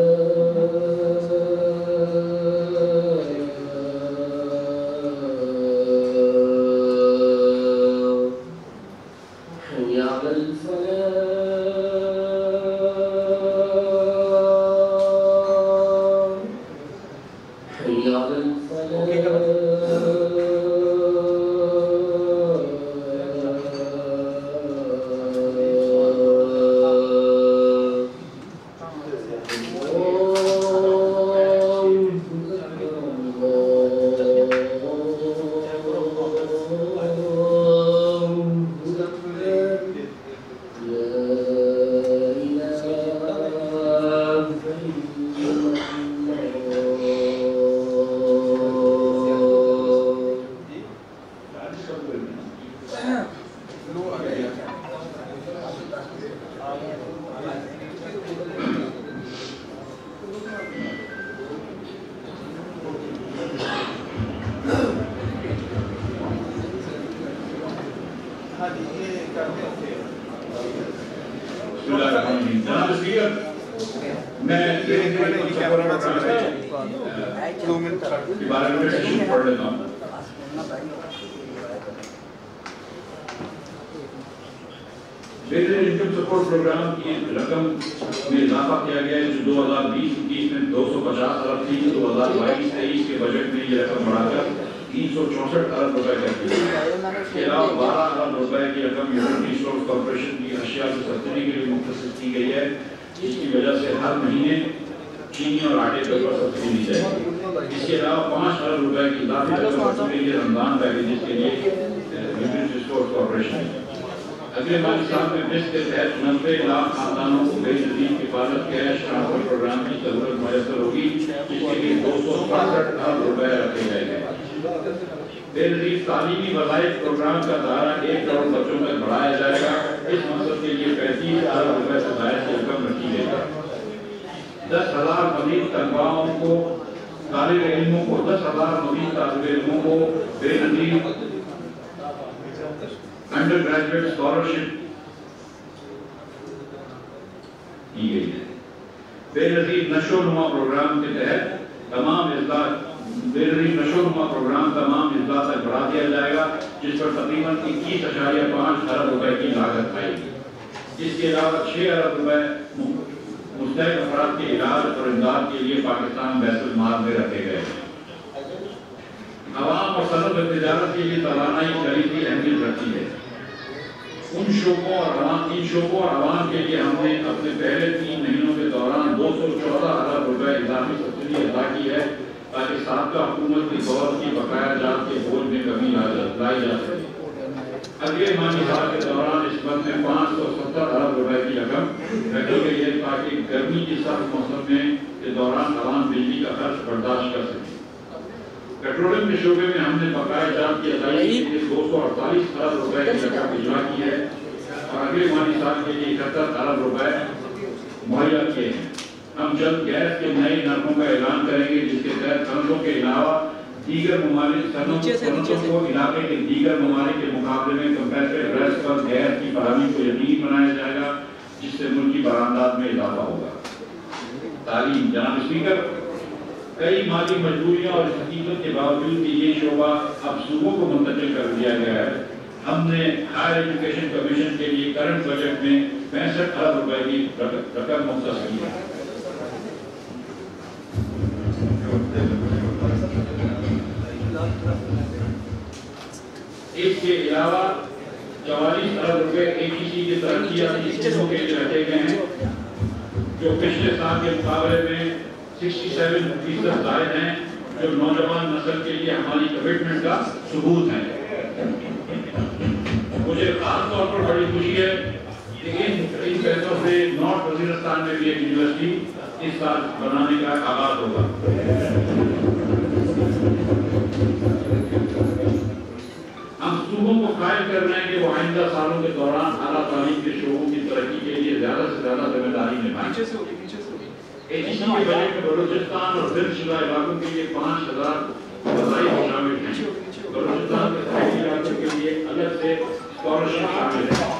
الصلاة حي على الفلاح حي على انکم سپورٹ پروگرام کی رقم میں اضافہ کیا گیا ہے جو دو ہزار بیس اکیس میں دو سو پچاس ارب تھی دو ہزار بائیس تیئیس کے بجٹ میں یہ رقم بڑھا کر تین سو چونسٹھ ارب روپے کر دی ہے۔ اس کے علاوہ بارہ ارب روپے کی رقم یورپین ریسورس کارپوریشن کی اشیاء کی سبسڈی کے لیے مختص کی گئی ہے، جس کی وجہ سے ہر مہینے چینی اور آٹے کے اوپر سبسڈی دی جائے گی۔ اس کے علاوہ پانچ ارب روپے کی اضافی رقم کے لیے رمضان پیکیجز کے لیے یورپین ریسورس کارپوریشن۔ اگلے مالی سال میں مس کے تحت نبے لاکھ خاندانوں کو بے نظیر کفالت کیش ٹرانسفر پروگرام کی ضرورت میسر ہوگی، جس کے لیے دو سو باسٹھ ارب روپے رکھے گئے ہیں۔ بے نظیر تعلیمی وظائف پروگرام کا دائرہ ایک کروڑ بچوں تک بڑھایا جائے گا، اس مقصد کے لیے پینتیس ارب روپے سے زائد کی رقم رکھی گئی ہے۔ دس ہزار مزید تنخواہوں کو طالب علموں کو دس ہزار مزید طالب علموں کو بے نظیر انڈر گریجویٹ اسکالرشپ کی گئی ہے۔ بے نظیر نشو و نما پروگرام کے تحت تمام اضلاع بے نظیر نشو و نما پروگرام تمام اضلاع تک بڑھا دیا جائے گا، جس پر تقریباً اکیس اشاریہ پانچ ارب روپے کی لاگت آئے گی۔ اس کے علاوہ چھ ارب روپے مستحق افراد کے علاج اور امداد کے لیے پاکستان بیت المال میں رکھے گئے ہیں۔ عوام اور صنعت و تجارت کے لیے توانائی خریدی اہمیت رکھتی ہے۔ ان شعبوں اور عوام ان شعبوں اور عوام کے لیے ہم نے اپنے پہلے تین مہینوں کے دوران دو سو چودہ ارب روپے اضافی سبسڈی ادا کی ہے، تاکہ سابقہ حکومت کی دور کی بقایا جات کے بوجھ میں کمی لائی جا سکے۔ اگلے مالی سال کے دوران اس بند میں پانچ سو ستر ارب روپے کی رقم رکھی گئی ہے، تاکہ گرمی کی سخت موسم میں کے دوران عوام بجلی کا خرچ برداشت کر سکے۔ پیٹرولیم کے شعبے میں ہم نے بقایا جات کی ادائیگی کے لیے دو سو اڑتالیس ارب روپے کی رقم اجرا کی ہے اور اگلے مالی سال کے لیے اکہتر ارب روپے مہیا کیے ہیں۔ ہم جلد گیس کے نئے نرخوں کا اعلان کریں گے، جس کے تحت قرضوں کے علاوہ دیگر ممالک صنعتوں کو علاقے کے دیگر ممالک کے مقابلے میں کمپیٹیٹو ریٹس پر گیس کی فراہمی کو یقینی بنایا جائے گا، جس سے ملکی برآمدات میں اضافہ ہوگا۔ تعلیم۔ جناب اسپیکر، کئی مالی مجبوریاں اور اس حقیقت کے باوجود کہ یہ شعبہ اب صوبوں کو منتقل کر دیا گیا ہے، ہم نے ہائر ایجوکیشن کمیشن کے لیے کرنٹ بجٹ میں پینسٹھ ارب روپے کی رقم مختص کی ہے۔ اس کے علاوہ چوالیس ارب روپے اے ٹی سی کی ترقیاتی اسکیموں کے لیے رکھے گئے ہیں، جو پچھلے سال کے مقابلے میں سکسٹی سیون فیصد زائد ہیں، جو نوجوان نسل کے لیے ہماری کمٹمنٹ کا ثبوت ہے۔ مجھے خاص طور پر بڑی خوشی ہے کہ ان پیسوں سے نارتھ وزیرستان میں بھی ایک یونیورسٹی اس سال بنانے کا آغاز ہوگا۔ ہم صوبوں کو قائل کر رہے ہیں کہ وہ آئندہ سالوں کے دوران اعلیٰ تعلیم کے شعبوں کی ترقی کے لیے زیادہ سے زیادہ ذمہ داری निभाएं। ए सी सी के बजट में बलूचिस्तान और दिलशुदा इलाकों के लिए पाँच हजार वज़ाइफ शामिल हैं। बलूचिस्तान के शहरी इलाकों के लिए अलग से स्कॉलरशिप शामिल है।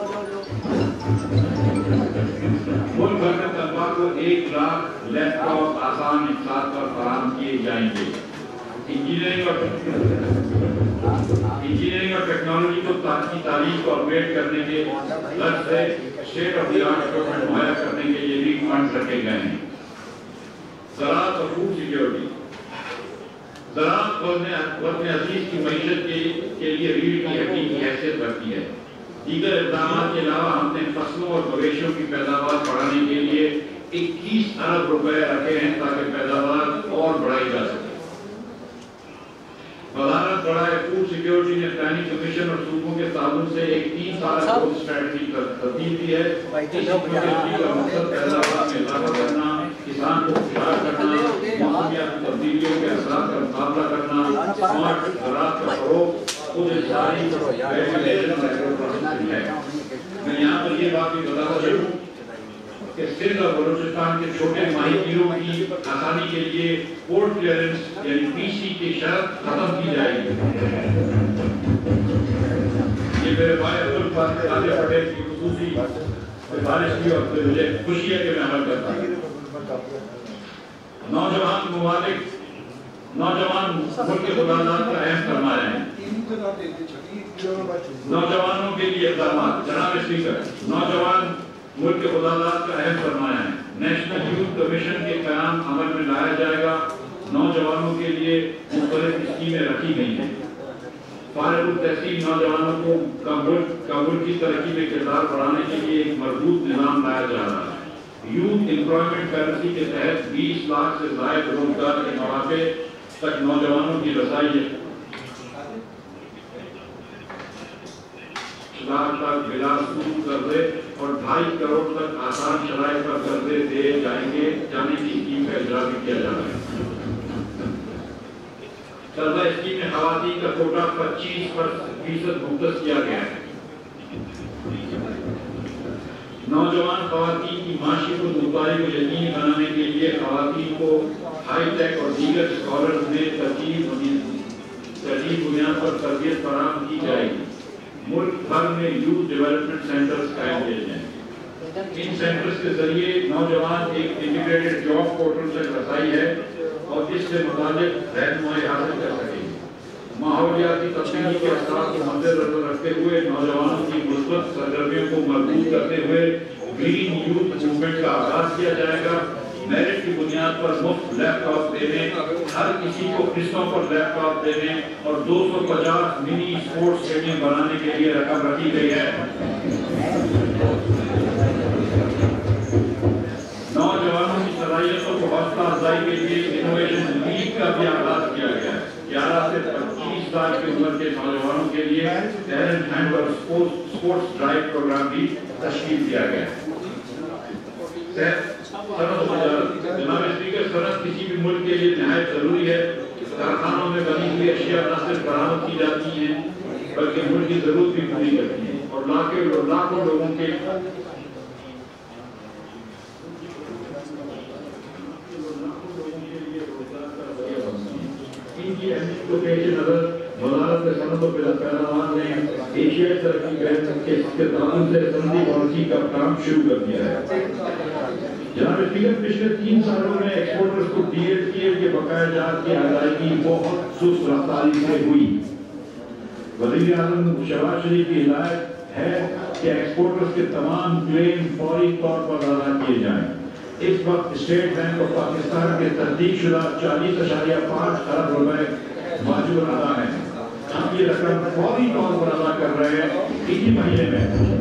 मुल्क भर में तलबा को एक लाख लैपटॉप आसान इक़्तिसाद पर फराहम किए जाएंगे। इंजीनियरिंग और इंजीनियरिंग और टेक्नोलॉजी को की तालीम को अपग्रेड करने के लक्ष्य से state of the art equipment मुहैया करने के लिए भी फंड रखे गए हैं। ज़राअत और फूड सिक्योरिटी। ज़राअत वतन अज़ीज़ की मईशत के, के लिए रीढ़ की हड्डी की हैसियत रखती है। दीगर इक़दामात के अलावा हमने फसलों और मवेशियों की पैदावार बढ़ाने के लिए इक्कीस अरब रुपए रखे हैं ताकि पैदावार और बढ़ाई जा सके। वज़ारत बढ़ाए फूड सिक्योरिटी ने प्लानिंग कमीशन और सूबों के ताल्लुक से एक तीन साल ग्रोथ स्ट्रेटजी तरतीब दी है। इस स्ट्रेटजी का मकसद पैदावार में इजाफा करना, किसान को खुशहाल करना, मौसमियाती तब्दीलियों के असरात का मुकाबला करना, स्मार्ट ज़राअत का फरोग, खुद इंसानी वेरिफिकेशन है। मैं यहाँ पर ये बात भी बताता चलूँ कि सिंध और बलूचिस्तान के छोटे माहिकीरों की आसानी के लिए पोर्ट क्लियरेंस यानी पी सी की शर्त खत्म की जाएगी। ये मेरे भाई अब्दुल कादिर पटेल की खुसूसी सिफारिश की और मुझे खुशी है कि मैं अमल करता हूँ। नौजवान ममालिक नौजवान मुल्क के खुदादार का अहम सरमाया है। नौजवानों के लिए इक़दाम। जनाब स्पीकर, नौजवान मुल्क के खुदादार का अहम सरमाया है। नेशनल यूथ कमीशन के क़याम अमल में लाया जाएगा। नौजवानों के लिए मुख्तलिफ स्कीमें रखी गई हैं। फारिग तहसील नौजवानों को का मुल्क का मुल्क की तरक्की में किरदार बढ़ाने के लिए एक मजबूत निज़ाम लाया जा रहा है। यूथ एम्प्लॉयमेंट पॉलिसी के तहत बीस लाख से ज़ायद रोजगार के मौके तक नौजवानों की रसाई लाख तक बिला सूद कर्जे और ढाई करोड़ तक आसान शराइ पर कर्जे दिए जाएंगे जाने की स्कीम का इजरा भी किया जा रहा है। कर्जा स्कीम में खवातीन का कोटा पच्चीस फीसद मुख्तस किया गया है। नौजवान खवातीन की माशी को दुबारी को यकीनी बनाने के लिए खवातीन को हाईटेक और दीगर स्कॉलर्स में तरजीह तरजीह बुनियाद पर तरबियत फराहम की जाएगी। मुल्क भर में यूथ डेवलपमेंट सेंटर्स कायम किए जाएंगे। इन सेंटर्स के जरिए नौजवान एक इंटीग्रेटेड जॉब पोर्टल तक रसाई है और इससे मुताबिक रहनुमाई हासिल कर सकेंगे। माहौलियाती तब्दीली के असरात को मद्देनजर रखते हुए नौजवानों की मुस्बत सरगर्मियों को मजबूत करते हुए ग्रीन यूथ मूवमेंट का आगाज किया जाएगा। मेरिट की बुनियाद पर मुफ्त लैपटॉप देने, हर किसी को किस्तों पर लैपटॉप देने और दो सौ पचास मिनी स्पोर्ट्स स्टेडियम बनाने के लिए रकम रखी गई है। नौजवानों की सलाहियतों को हौसला अफजाई के लिए इनोवेशन लीग का भी आगाज किया गया है। ग्यारह से पच्चीस साल की उम्र के नौजवानों के लिए टैलेंट हंट और स्पोर्ट्स ड्राइव प्रोग्राम भी तश्कील किया गया है। जनाब स्पीकर, सनद किसी भी मुल्क के लिए निहायत जरूरी है। कारखानों में बनी हुई अशिया न सिर्फ बरामद की जाती हैं बल्कि मुल्क की जरूरत भी पूरी करती हैं और लाखों लाखों लोगों के इनकी अहमियत को पेश नजर वज़ारत के सनद और पैदावार ने एशियाई तरक्की बैंक के ताल्लुक से सनदी पॉलिसी का काम शुरू कर दिया है। जनाब स्पीकर, पिछले तीन सालों में एक्सपोर्टर्स को डी एड की के बकाया जात की अदायगी बहुत सुस्त रफ्तारी से हुई। वज़ीर आज़म शहबाज शरीफ की हिदायत है कि एक्सपोर्टर्स के तमाम क्लेम फौरी तौर पर अदा किए जाएं। इस वक्त स्टेट बैंक ऑफ पाकिस्तान के तस्दीक शुदा चालीस अशारिया पाँच अरब रुपए मौजूद अदा है। हम ये रकम फौरी तौर पर अदा कर रहे हैं इसी महीने में।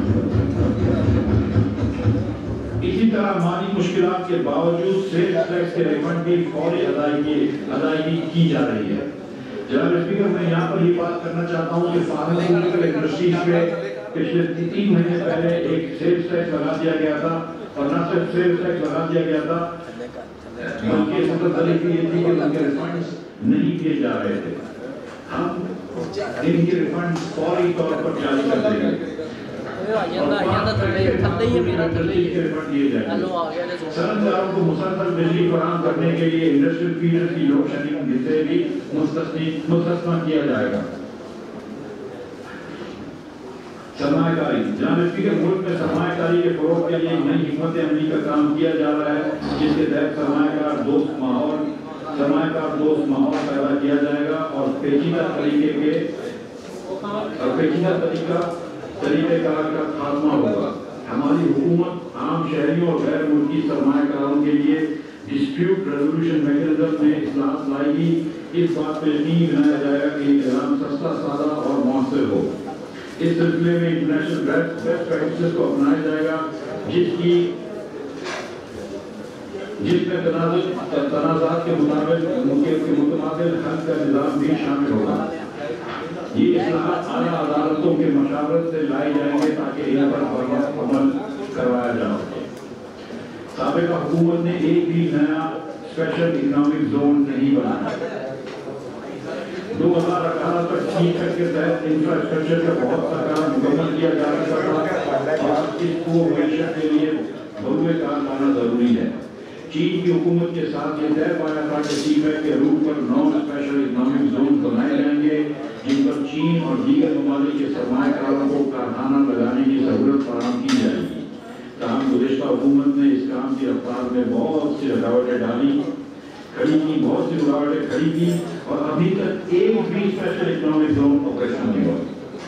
इसी तरह माली मुश्किलात के बावजूद सेल्स टैक्स के रिफंड की फौरी अदायगी अदायगी की जा रही है। जनाब स्पीकर, मैं यहाँ पर ये बात करना चाहता हूँ कि फार्मास्यूटिकल इंडस्ट्रीज पे पिछले तीन महीने पहले एक सेल्स टैक्स लगा दिया गया था और न सिर्फ सेल्स टैक्स लगा दिया गया था बल्कि सबसे बड़ी ये थी कि उनके रिफंड्स नहीं किए जा रहे थे। हम इनके रिफंड फौरी तौर पर जारी कर देंगे। صنعتکاروں کو مسلسل بجلی فراہم کرنے کے لیے انڈسٹریل فیڈر کی لوڈ شیڈنگ سے بھی مستثنی کیا جائے گا. سرمایہ کاری. جناب اسپیکر، ملک میں سرمایہ کاری کے فروغ کے لیے نئی حکمت عملی کا کام کیا جا رہا ہے، جس کے تحت سرمایہ کار دوست ماحول سرمایہ کار دوست ماحول پیدا کیا جائے گا اور پیچیدہ طریقے کے اور پیچیدہ طریقہ طریقہ کار کا خاتمہ ہوگا. ہماری حکومت عام شہریوں اور غیر ملکی سرمایہ کاروں کے لیے ڈسپیوٹ ریزولوشن میکینزم میں اصلاحات لائے گی. اس بات پہ یقین بنایا جائے گا کہ یہ نظام سستا، سادہ اور مؤثر ہو. اس سلسلے میں انٹرنیشنل بیسٹ پریکٹسز کو اپنایا جائے گا، جس کی جس میں تنازعات کے مطابق متبادل حل کا نظام بھی شامل ہوگا. یہ اصلاحات اعلیٰ عدالتوں کے مشاورت سے لائے جائیں گے تاکہ ان پر عمل کروایا جا سکے. سابقہ حکومت نے ایک بھی نیا اسپیشل اکنامک زون نہیں بنایا. دو ہزار اٹھارہ تک سی ٹیک کے تحت انفراسٹرکچر کا بہت سا کام مکمل کیا جا سکتا تھا اور اس کو معیشت کے لیے بروئے کار لانا ضروری ہے. چین کی حکومت کے ساتھ یہ طے پایا تھا کہ سی پیک کے روٹ پر نو اسپیشل اکنامک زون بنائے جائیں گے، جن پر چین اور دیگر ممالک کے سرمایہ کاروں کو کارخانہ لگانے کی سہولت فراہم کی جائے گی. تاہم گزشتہ حکومت نے اس کام کی رفتار میں بہت سی رکاوٹیں ڈالی کھڑی کی بہت سی رکاوٹیں کھڑی کی اور ابھی تک ایک بھی اسپیشل اکنامک زون آپریشن نہیں ہوا.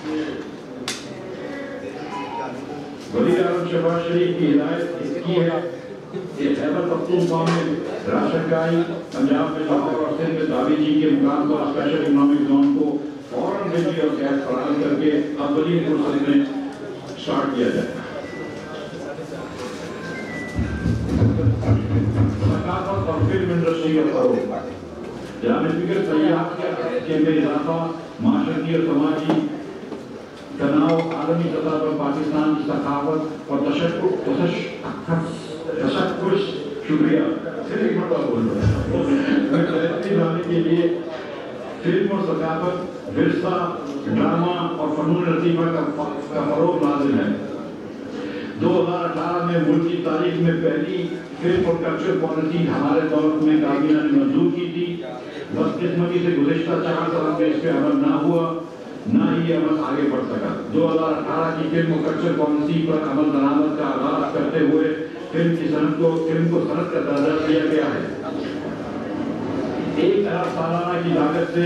وزیر اعظم شہباز شریف کی ہدایت اس کی ہے کہ خیبر پختونخوا میں راشن کائی، پنجاب میں لاہور اور سندھ میں دھابی جی کے مقام پر اسپیشل اکنامک زون کو فوراً بجلی اور گیس فراہم کر کے اولین فرصت میں اسٹارٹ کیا جائے. ثقافت اور فلم انڈسٹری کا فروغ. جناب اسپیکر، سیاحت کے میں اضافہ، معاشرتی اور سماجی تناؤ، عالمی سطح پر پاکستان کی ثقافت اور تشکر شکریہ صرف مرتبہ بول رہا ہوں میں بہتری لانے کے لیے فلم اور ثقافت، ورثہ، ڈرامہ اور فنون لطیفہ کا فروغ لازم ہے. دو ہزار اٹھارہ میں ملک کی تاریخ میں پہلی فلم اور کلچر پالیسی ہمارے دور میں کابینہ نے منظور کی تھی. بدقسمتی سے گزشتہ چار سال میں اس پہ عمل نہ ہوا، نہ ہی یہ عمل آگے بڑھ سکا. دو ہزار اٹھارہ کی فلم اور کلچر پالیسی پر عمل درآمد کا آغاز کرتے ہوئے فلم کی صنعت کو فلم کو صنعت کا درجہ دیا گیا ہے. ایک ارب سالانہ کی لاگت سے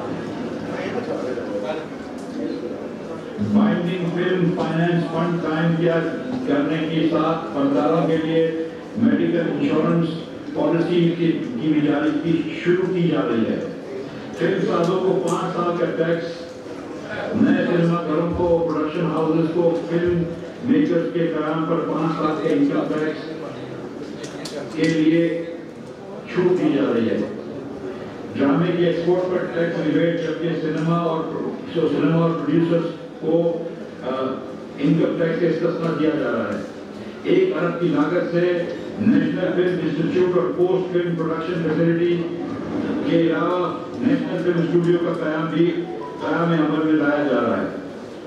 بائنڈنگ فلم فائنانس فنڈ قائم کیا کرنے کے ساتھ فنکاروں کے لیے میڈیکل انشورنس پالیسی کی جاری کی شروع کی جا رہی ہے. فلم سازوں کو پانچ سال کا ٹیکس، نئے سنیما گھروں کو، پروڈکشن ہاؤسز کو فلم میکرز کے قیام پر پانچ سال کے انکم ٹیکس کے لیے چھوٹ دی جا رہی ہے. ڈرامے کی ایکسپورٹ پر ٹیکس ریبیٹ، جبکہ سنیما اور سنیما اور پروڈیوسرز کو انکم ٹیکس سے استثنا دیا جا رہا ہے. ایک ارب کی لاگت سے نیشنل فلم انسٹیٹیوٹ اور پوسٹ فلم پروڈکشن فیسلٹی کے علاوہ نیشنل فلم اسٹوڈیو کا قیام بھی قیام عمل میں لایا جا رہا ہے.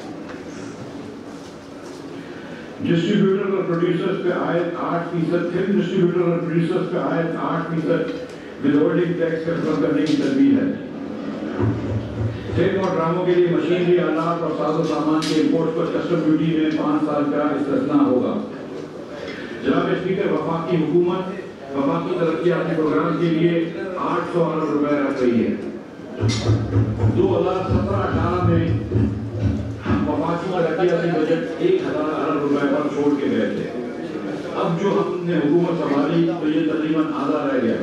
ڈسٹریبیوٹر اور پروڈیوسرز پہ عائد آٹھ فیصد فلم ڈسٹریبیوٹر اور پروڈیوسرز پہ عائد آٹھ فیصد ود ہولڈنگ ٹیکس کنٹرول کرنے کی تجویز ہے. فلم اور ڈراموں کے لیے مشینری آلات اور ساز و سامان کے امپورٹ پر کسٹم ڈیوٹی میں پانچ سال کا استثنا ہوگا. جناب اسپیکر، وفاقی حکومت وفاقی ترقیاتی پروگرام کے لیے آٹھ سو ارب روپے رکھ رہی ہے. دو ہزار سترہ اٹھارہ میں وفاقی ترقیاتی بجٹ ایک ہزار ارب روپے پر چھوڑ کے گئے تھے. اب جو ہم نے حکومت سنبھالی تو یہ تقریباً آدھا رہ گیا.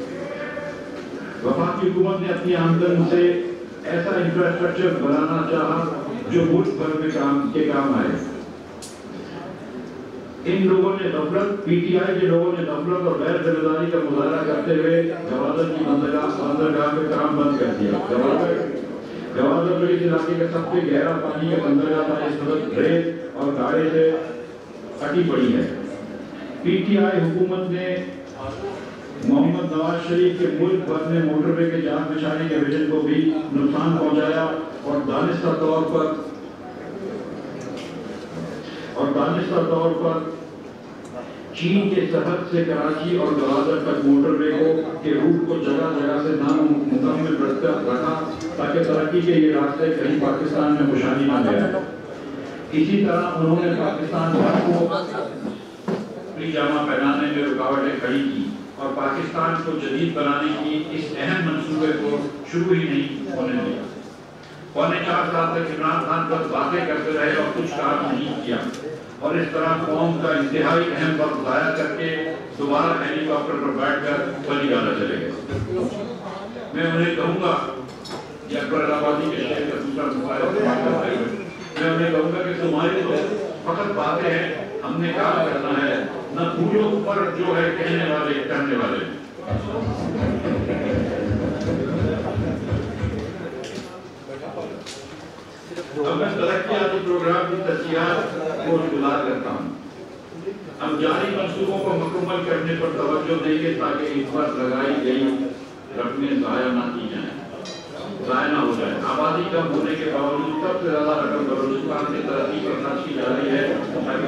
وفاقی حکومت نے اپنی آمدن سے ایسا انفراسٹرکچر بنانا چاہا جو ملک بھر میں کام کے کام آئے. ان لوگوں نے غفلت پی ٹی آئی کے لوگوں نے غفلت اور غیر ذمہ داری کا مظاہرہ کرتے ہوئے گوادر کی بندرگاہ بندرگاہ میں کام بند کر دیا. گوادر گوادر جو اس علاقے کا سب سے گہرا پانی کا بندرگاہ تھا، اس وقت ریت اور گاڑے سے اٹی پڑی ہے. پی ٹی آئی حکومت نے محمد نواز شریف کے ملک بھر میں موٹر وے کے جال بچھانے کے ویژن کو بھی نقصان پہنچایا اور دانستہ طور پر دانستہ طور پر چین کے سرحد سے کراچی اور گوادر تک موٹر وے کو کے روٹ کو جگہ جگہ سے نام مکمل رکھا تاکہ ترقی کے یہ راستے کہیں پاکستان میں خوشحالی نہ لے آئے۔ اسی طرح انہوں نے پاکستان کو اپنی جامع پہنانے میں رکاوٹیں کھڑی کی اور پاکستان کو جدید بنانے کی اس اہم منصوبے کو شروع ہی نہیں ہونے دیا۔ پونے چار سال تک عمران خان بس باتیں کرتے رہے اور کچھ کام نہیں کیا، اور اس طرح قوم کا انتہائی اہم وقت ضائع کر کے دوبارہ ہیلی کاپٹر پر بیٹھ کر ولی گانا چلے گئے۔ میں انہیں کہوں گا، یہ اکبر آبادی کے شہر کا دوسرا مسئلہ استعمال کرتے ہوئے میں انہیں کہوں گا کہ تمہاری تو فقط باتیں ہیں، ہم نے کام کرنا ہے، نہ پھولوں پر جو ہے کہنے والے کرنے والے۔ اب میں ترقیاتی پروگرام کی تفصیلات کو گزار کرتا ہوں۔ ہم جاری منصوبوں کو مکمل کرنے پر توجہ دیں گے تاکہ اس پر لگائی گئی رقمیں ضائع نہ کی جائیں ضائع نہ ہو جائیں۔ آبادی کم ہونے کے باوجود سب سے زیادہ رقم بلوچستان کی ترقی پر خرچ کی جا رہی ہے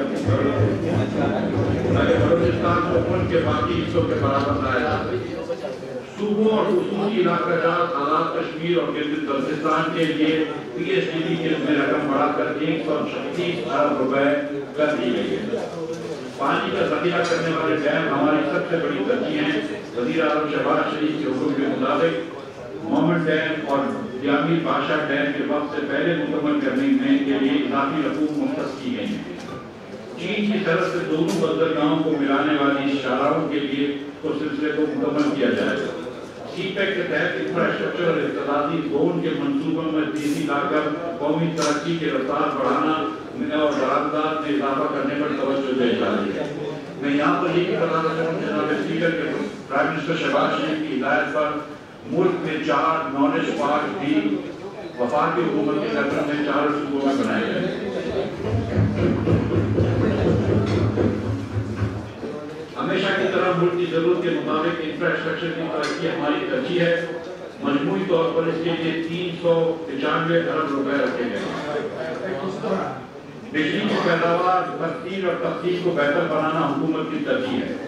تاکہ بلوچستان کو ملک کے باقی حصوں کے برابر لایا جا سکے۔ صوبوں اور خصوصی علاقہ جات آزاد کشمیر اور گلگت بلتستان کے لیے پی ایس ڈی بی کے میں رقم بڑھا کر ایک سو چھتیس ارب روپے کر دی گئی ہے۔ پانی کا ذخیرہ کرنے والے ڈیم ہماری سب سے بڑی ترجیح ہیں۔ وزیر اعظم شہباز شریف کے حکم کے مطابق مومن ڈیم اور جامع بادشاہ ڈیم کے وقت سے پہلے مکمل کرنے کے لیے اضافی رقوم مختص کی گئی ہیں۔ چین کی طرف سے دونوں بندرگاہوں کو ملانے والی شاہراہوں کے لیے کو سلسلے کو مکمل کیا جائے گا۔ سی پیک کے تحت انفراسٹرکچر اور اقتصادی زون کے منصوبوں میں تیزی لا کر قومی ترقی کی رفتار بڑھانا اور برآمدات میں اضافہ کرنے پر توجہ دی جا رہی ہے۔ میں یہاں پر یہ بھی بتانا چاہوں جناب اسپیکر کے پرائم منسٹر شہباز شریف کی ہدایت پر ملک میں چار نالج پارک بھی وفاقی حکومت کے دفتر میں چار صوبوں میں بنائے گئے۔ ہمیشہ کی طرح ملک کی ضرورت کے مطابق انفراسٹرکچر کی ترقی ہماری ترجیح ہے۔ مجموعی طور پر اس کے لیے تین سو پچانوے ارب روپے رکھے گئے۔ بجلی کی پیداوار تقسیم اور تقسیم کو بہتر بنانا حکومت کی ترجیح ہے۔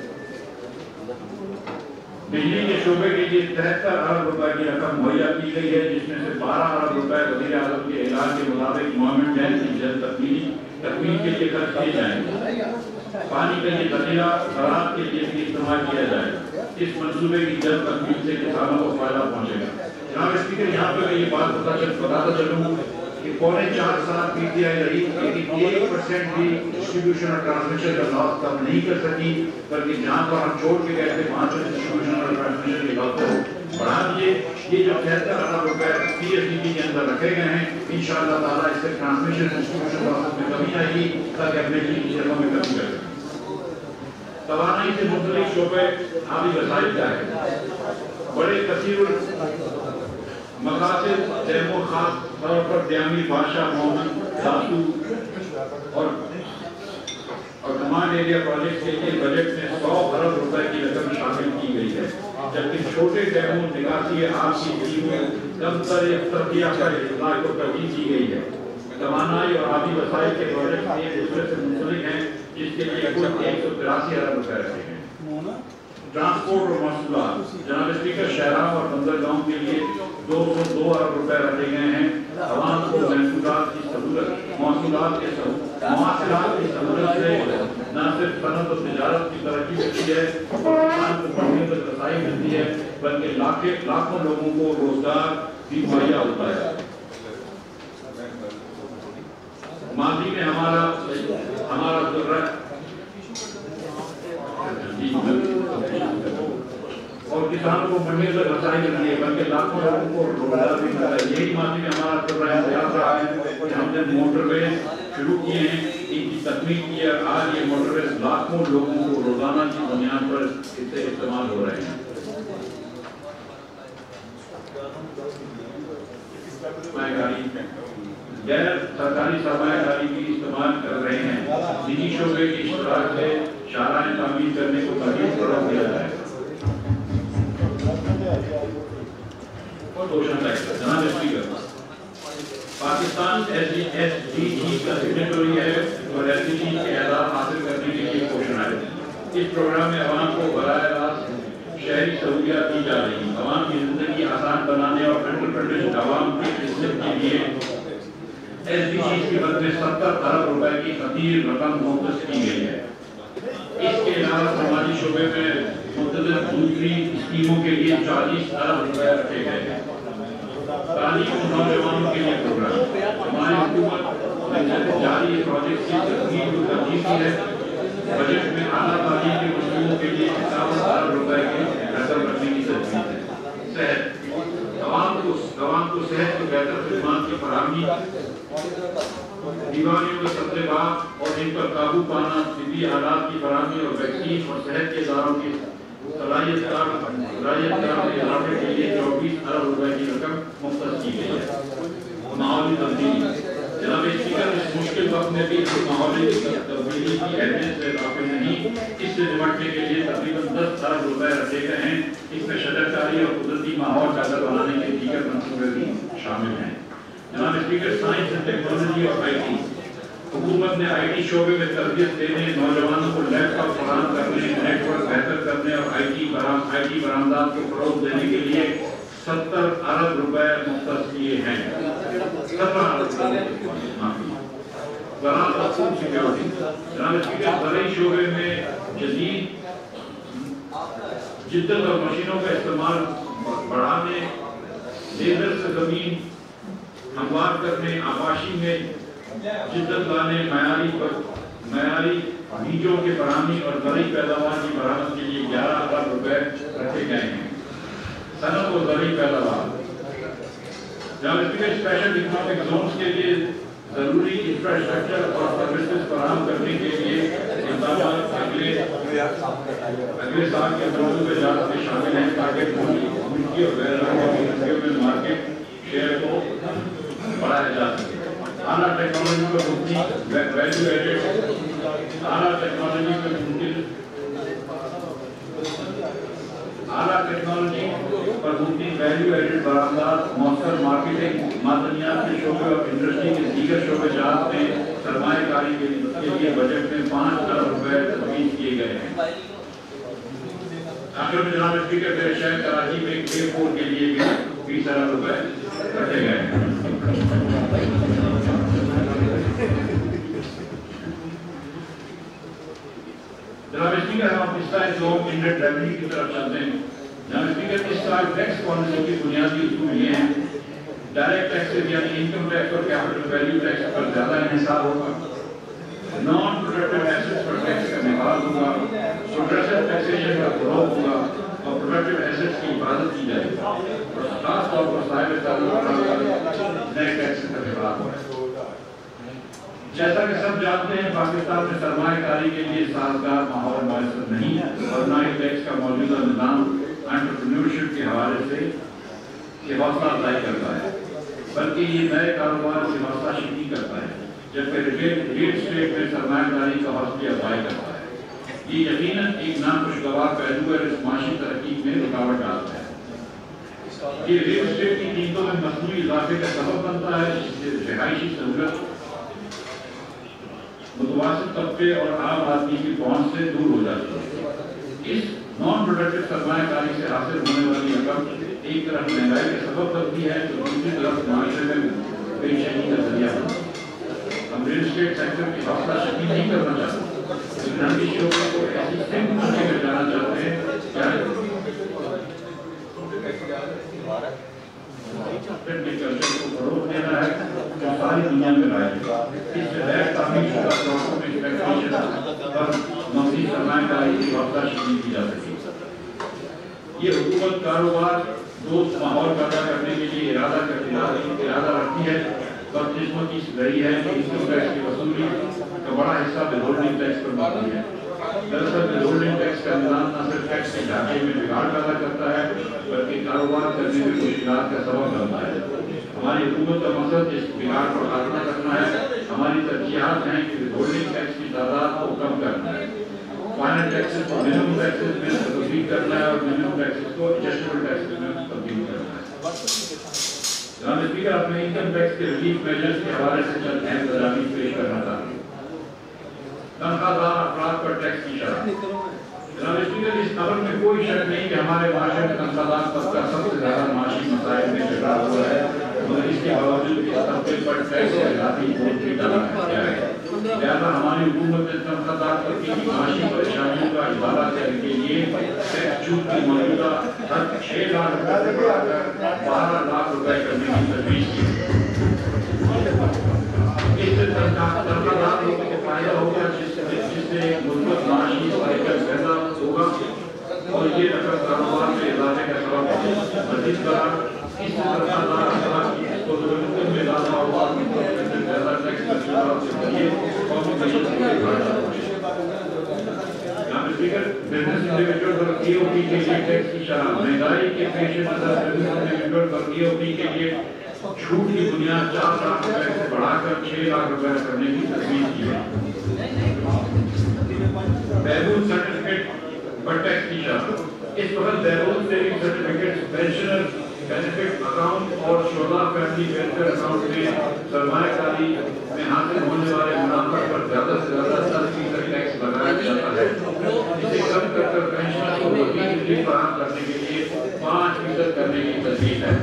بجلی کے شعبے کے لیے تہتر ارب روپے کی رقم مہیا کی گئی ہے، جس میں سے بارہ ارب روپے وزیر اعظم کے اعلان کے مطابق مومنٹ ڈیم کی جلد تکمیل تکمیل کے لیے خرچ کیے جائیں گے۔ پانی کا یہ ذخیرہ زراعت کے لیے بھی استعمال کیا جائے گا۔ اس منصوبے کی جلد تکمیل سے کسانوں کو فائدہ پہنچے گا۔ جناب اسپیکر، یہاں پہ میں یہ بات بتاتا چلوں کہ پونے چار سال پی ٹی آئی رہی، لیکن ایک پرسینٹ بھی ڈسٹریبیوشن اور ٹرانسمیشن کا لاس کم نہیں کر سکی، بلکہ جہاں پر ہم چھوڑ کے گئے تھے وہاں سے ڈسٹریبیوشن اور ٹرانسمیشن کے لاس کو بڑھا دیے۔ یہ جو تہتر ارب روپے پی ایس ڈی پی کے اندر رکھے گئے ہیں، انشاءاللہ تعالیٰ اس سے ٹرانسمیشن ڈسٹریبیوشن لاس میں کمی آئے گی تاکہ اپنے کی شرحوں میں کمی کر سکیں۔ توانائی سے منسلک شعبے آبی وسائل کا ہے۔ بڑے کثیر مقاصد ڈیم و خاص طور پر ڈیمی بادشاہ محمد داسو اور اور کمانڈ ایریا پروجیکٹ کے لیے بجٹ میں سو ارب روپے کی رقم شامل کی گئی ہے، جبکہ چھوٹے ڈیموں نکاسی آب کی اسکیموں کم تر ترقی یافتہ اضلاع کو ترجیح دی گئی ہے۔ توانائی اور آبی وسائل کے پروجیکٹ ایک دوسرے سے منسلک ہیں، جس کے لیے کل ایک سو تراسی ارب روپے رکھے ہیں۔ ٹرانسپورٹ اور موصولات، جناب اسپیکر، شہراہوں اور بندرگاہوں کے لیے دو سو دو ارب روپے رکھے گئے ہیں۔ عوام کو محصولات کی سہولت موصولات کے مواصلات کی سہولت سے نہ صرف صنعت اور تجارت کی ترقی ہوتی ہے اور کسان کو پڑھنے پر رسائی ملتی ہے، بلکہ لاکھوں لاکھوں لوگوں کو روزگار بھی مہیا ہوتا ہے۔ ماضی میں ہمارا ہمارا ذرہ اور کسانوں کو منڈی سے رسائی ملتی ہے، بلکہ لاکھوں لوگوں کو روزگار بھی ملتا ہے۔ یہی ماضی میں ہمارا ذرہ احتیاط رہا ہے کہ ہم نے موٹر وے شروع کیے ہیں، ان کی تکمیل کی ہے۔ آج یہ موٹر وے لاکھوں لوگوں کو روزانہ کی بنیاد پر اس سے استعمال ہو رہے ہیں۔ سرمایہ کاری غیر سرکاری سرمایہ کاری بھی استعمال کر رہے ہیں۔ نجی شعبے کی اشتراک سے شاہراہیں تعمیر کرنے کو مزید فروغ دیا جائے گا۔ جناب speaker, Pakistan S D G کا سگنیٹری ہے اور ایس ڈی جی کے اس پروگرام میں عوام کو براہ راست شہری سہولیات دی جا رہی ہیں. عوام کی زندگی آسان بنانے اور انڈر پرڈیوسڈ عوام کی خدمت کے لیے ایس ڈی جیز کی مد میں ستر ارب روپے کی خطیر رقم مختص کی گئی ہے. اس کے علاوہ سماجی شعبے میں متعدد دوسری اسکیموں کے لیے چالیس ارب روپے رکھے گئے ہیں. تعلیم اور نوجوانوں کے لیے پروگرام ہماری حکومت جاری پروجیکٹ کی ترتیب کو ترجیح دی ہے. بجٹ میں اعلیٰ تعلیم کے مستقبل کے لیے اکیاون ارب روپے کی رقم رکھنے کی تجویز ہے. صحت عوام کو عوام کو صحت کی بہتر خدمات کی فراہمی، بیماریوں کے سطح باب اور ان پر قابو پانا، طبی آلات کی فراہمی اور ویکسین اور صحت کے اداروں کی صلاحیت کا صلاحیت کا اضافے کے لیے چوبیس ارب روپے کی رقم مختص کی گئی ہے. ماحولی تبدیلی جناب اسپیکر اس مشکل وقت میں بھی ماحولی تبدیلی کی اہمیت سے غافل نہیں. اس سے نمٹنے کے لیے تقریباً دس ارب روپے رکھے گئے ہیں. اس میں شجرکاری اور قدرتی ماحول بہتر بنانے کے دیگر منصوبے بھی شامل ہیں. جناب اسپیکر سائنس اینڈ ٹیکنالوجی اور آئی ٹی حکومت نے آئی ٹی شعبے میں تربیت دینے، نوجوانوں کو لیپ ٹاپ فراہم کرنے، نیٹ ورک بہتر کرنے اور آئی ٹی آئی ٹی برآمدات کو فروغ دینے کے لیے ستر ارب روپے مختص کیے ہیں. ستر ارب سیکورٹی جناب اسپیکر زرعی شعبے میں جدید جدت اور مشینوں کا استعمال بڑھانے، لیزر سے زمین ہموار کرنے، آباشی میں جدت لانے، معیاری معیاری بیجوں کی فراہمی اور زرعی پیداوار کی برآمد کے لیے گیارہ ارب روپے رکھے گئے ہیں. صنعت اور زرعی پیداوار جناب اسپیکر اسپیشل اکنامک زونز کے لیے ضروری انفراسٹرکچر اور سروسز فراہم کرنے کے لیے اقدامات اگلے اگلے سال کے منصوبے جات میں شامل ہیں تاکہ ملکی اور غیر ملکی مارکیٹ شیئر کو بڑھایا جا سکے. اعلیٰ ٹیکنالوجی پر مبنی ویلیو ایڈڈ اعلیٰ ٹیکنالوجی پر مبنی اعلیٰ ٹیکنالوجی پر مبنی ویلیو ایڈڈ برآمدات، مؤثر مارکیٹنگ، معدنیات کے شعبے اور انڈسٹری کے دیگر شعبے جات میں سرمایہ کاری کے لیے بجٹ میں پانچ ارب روپے تجویز کیے گئے ہیں. آخر میں جناب اسپیکر میرے شہر کراچی میں کے فور کے لیے بھی بیس ارب روپے رکھے گئے ہیں. جناب اسپیکر ہم اس سال لوگ انڈر ریونیو کی طرف چلتے ہیں. جناب اسپیکر اس سال ٹیکس پالیسی کی بنیادی اصول یہ ہیں: ڈائریکٹ ٹیکس یعنی انکم ٹیکس اور کیپٹل ویلیو ٹیکس پر زیادہ انحصار ہوگا، نان پروڈکٹیو ایسٹس پر ٹیکس کا نفاذ ہوگا، پروگریسو ٹیکسیشن کا فروغ ہوگا اور پروڈکٹیو ایسٹس کی حفاظت کی جائے گی اور خاص طور پر صاحب تعلق نئے ٹیکس کا نفاذ ہوگا. جیسا کہ سب جانتے ہیں پاکستان میں سرمایہ کاری کے لیے سازگار ماحول میسر نہیں ہے اور نہ ہی ٹیکس کا موجودہ نظام انٹرپرینیورشپ کے حوالے سے یہ حوصلہ افزائی کرتا ہے، بلکہ یہ نئے کاروبار سے حوصلہ شکنی کرتا ہے، جبکہ ریل اسٹیٹ میں سرمایہ کاری کا حوصلہ افزائی کرتا ہے. یہ یقیناً ایک ناخوشگوار پہلو ہے اس معاشی ترقی میں رکاوٹ ڈالتا ہے. یہ ریل اسٹیٹ کی قیمتوں میں مصنوعی اضافے کا سبب بنتا ہے جس سے رہائشی سہولت متوسط طبقے اور عام آدمی کی پہنچ سے دور ہو جاتی ہے. اس نان پروڈکٹیو سرمایہ کاری سے حاصل ہونے والی رقم ایک طرف مہنگائی کا سبب بنتی ہے تو دوسری طرف معاشرے میں پریشانی کا ذریعہ بنتی ہے. ہم ریل اسٹیٹ سیکٹر کی حوصلہ شکنی نہیں کرنا چاہتے، لیکن ہم اس شعبے کو ایسی سمت میں جانا چاہتے ہیں کلچر کو فروغ دینا ہے جو ساری دنیا میں رائج ہے. اس سے غیر تعمیر شدہ طوروں میں اسپیکولیشن پر مزید سرمایہ کاری کی حوصلہ شکنی کی جا سکے. یہ حکومت کاروبار دوست ماحول پیدا کرنے کے لیے ارادہ کرتی ارادہ رکھتی ہے. بدقسمتی رہی ہے کہ انکم ٹیکس کی وصولی کا بڑا حصہ ود ہولڈنگ ٹیکس پر مبنی ہے. دراصل ود ہولڈنگ ٹیکس کا نظام نہ صرف ٹیکس کے ڈھانچے میں بگاڑ پیدا کرتا ہے بلکہ کاروبار کرنے میں مشکلات کا سبب بنتا ہے. ہماری حکومت کا مقصد اس بگاڑ پر خاتمہ کرنا ہے. ہماری ترجیحات ہیں کہ ود ہولڈنگ ٹیکس کی تعداد کو کم کرنا ہے، فائنل ٹیکسز کو منیمم ٹیکسز میں تبدیل کرنا ہے اور منیمم ٹیکسز کو ایڈجسٹیبل ٹیکسز میں تبدیل کرنا ہے. جناب اسپیکر اپنے انکم ٹیکس کے ریلیف میجرز کے حوالے سے چند اہم تجاویز پیش کرنا چاہتے ہیں. تنخواہ دار افراد پر ٹیکس کی شرح अमल में कोई शक नहीं कि हमारे माशरे में तनख्वाहदार तबका सबसे ज्यादा माशी मसाइल में जड़ा हुआ है, मगर इसके बावजूद इस तबके पर टैक्स आजादी बोझ भी डाला गया है। लिहाजा हमारी हुकूमत ने तनख्वाहदार तबके की माशी परेशानियों का इजाला करने के लिए टैक्स छूट की मौजूदा हर छह लाख रुपए से बढ़ाकर बारह लाख रुपए करने की तजवीज की। इससे तनख्वाहदार लोगों को फायदा होगा, जिससे मुस्बत माशी साइकिल पैदा होगा और ये रकम कारोबार में इजाफे का सबब मजीद करा। इस तनख्वाहदार को जरूरत में इजाफा होगा, ज्यादा टैक्स वसूल से करिए कौमी बजट में फायदा होगा। स्पीकर, बिजनेस इंडिविजुअल पर ईओपी के लिए टैक्स की शरह महंगाई के पेश नजर बिजनेस इंडिविजुअल पर ईओपी के लिए छूट की बुनियाद चार लाख रुपए से बढ़ाकर छह लाख रुपए करने की तजवीज की है। बैरून सर्टिफिकेट पर टैक्स की शरह इस वक्त बैरून saving certificate, pensioner benefit account और शोला फैमिली वेलफेयर अकाउंट में सरमायाकारी में हासिल होने वाले मुनाफे पर ज्यादा से ज्यादा दस फीसद टैक्स लगाया जाता है। इसे कम कर कर पेंशनर को वकील फराहम करने के लिए पाँच फीसद करने की तजवीज है।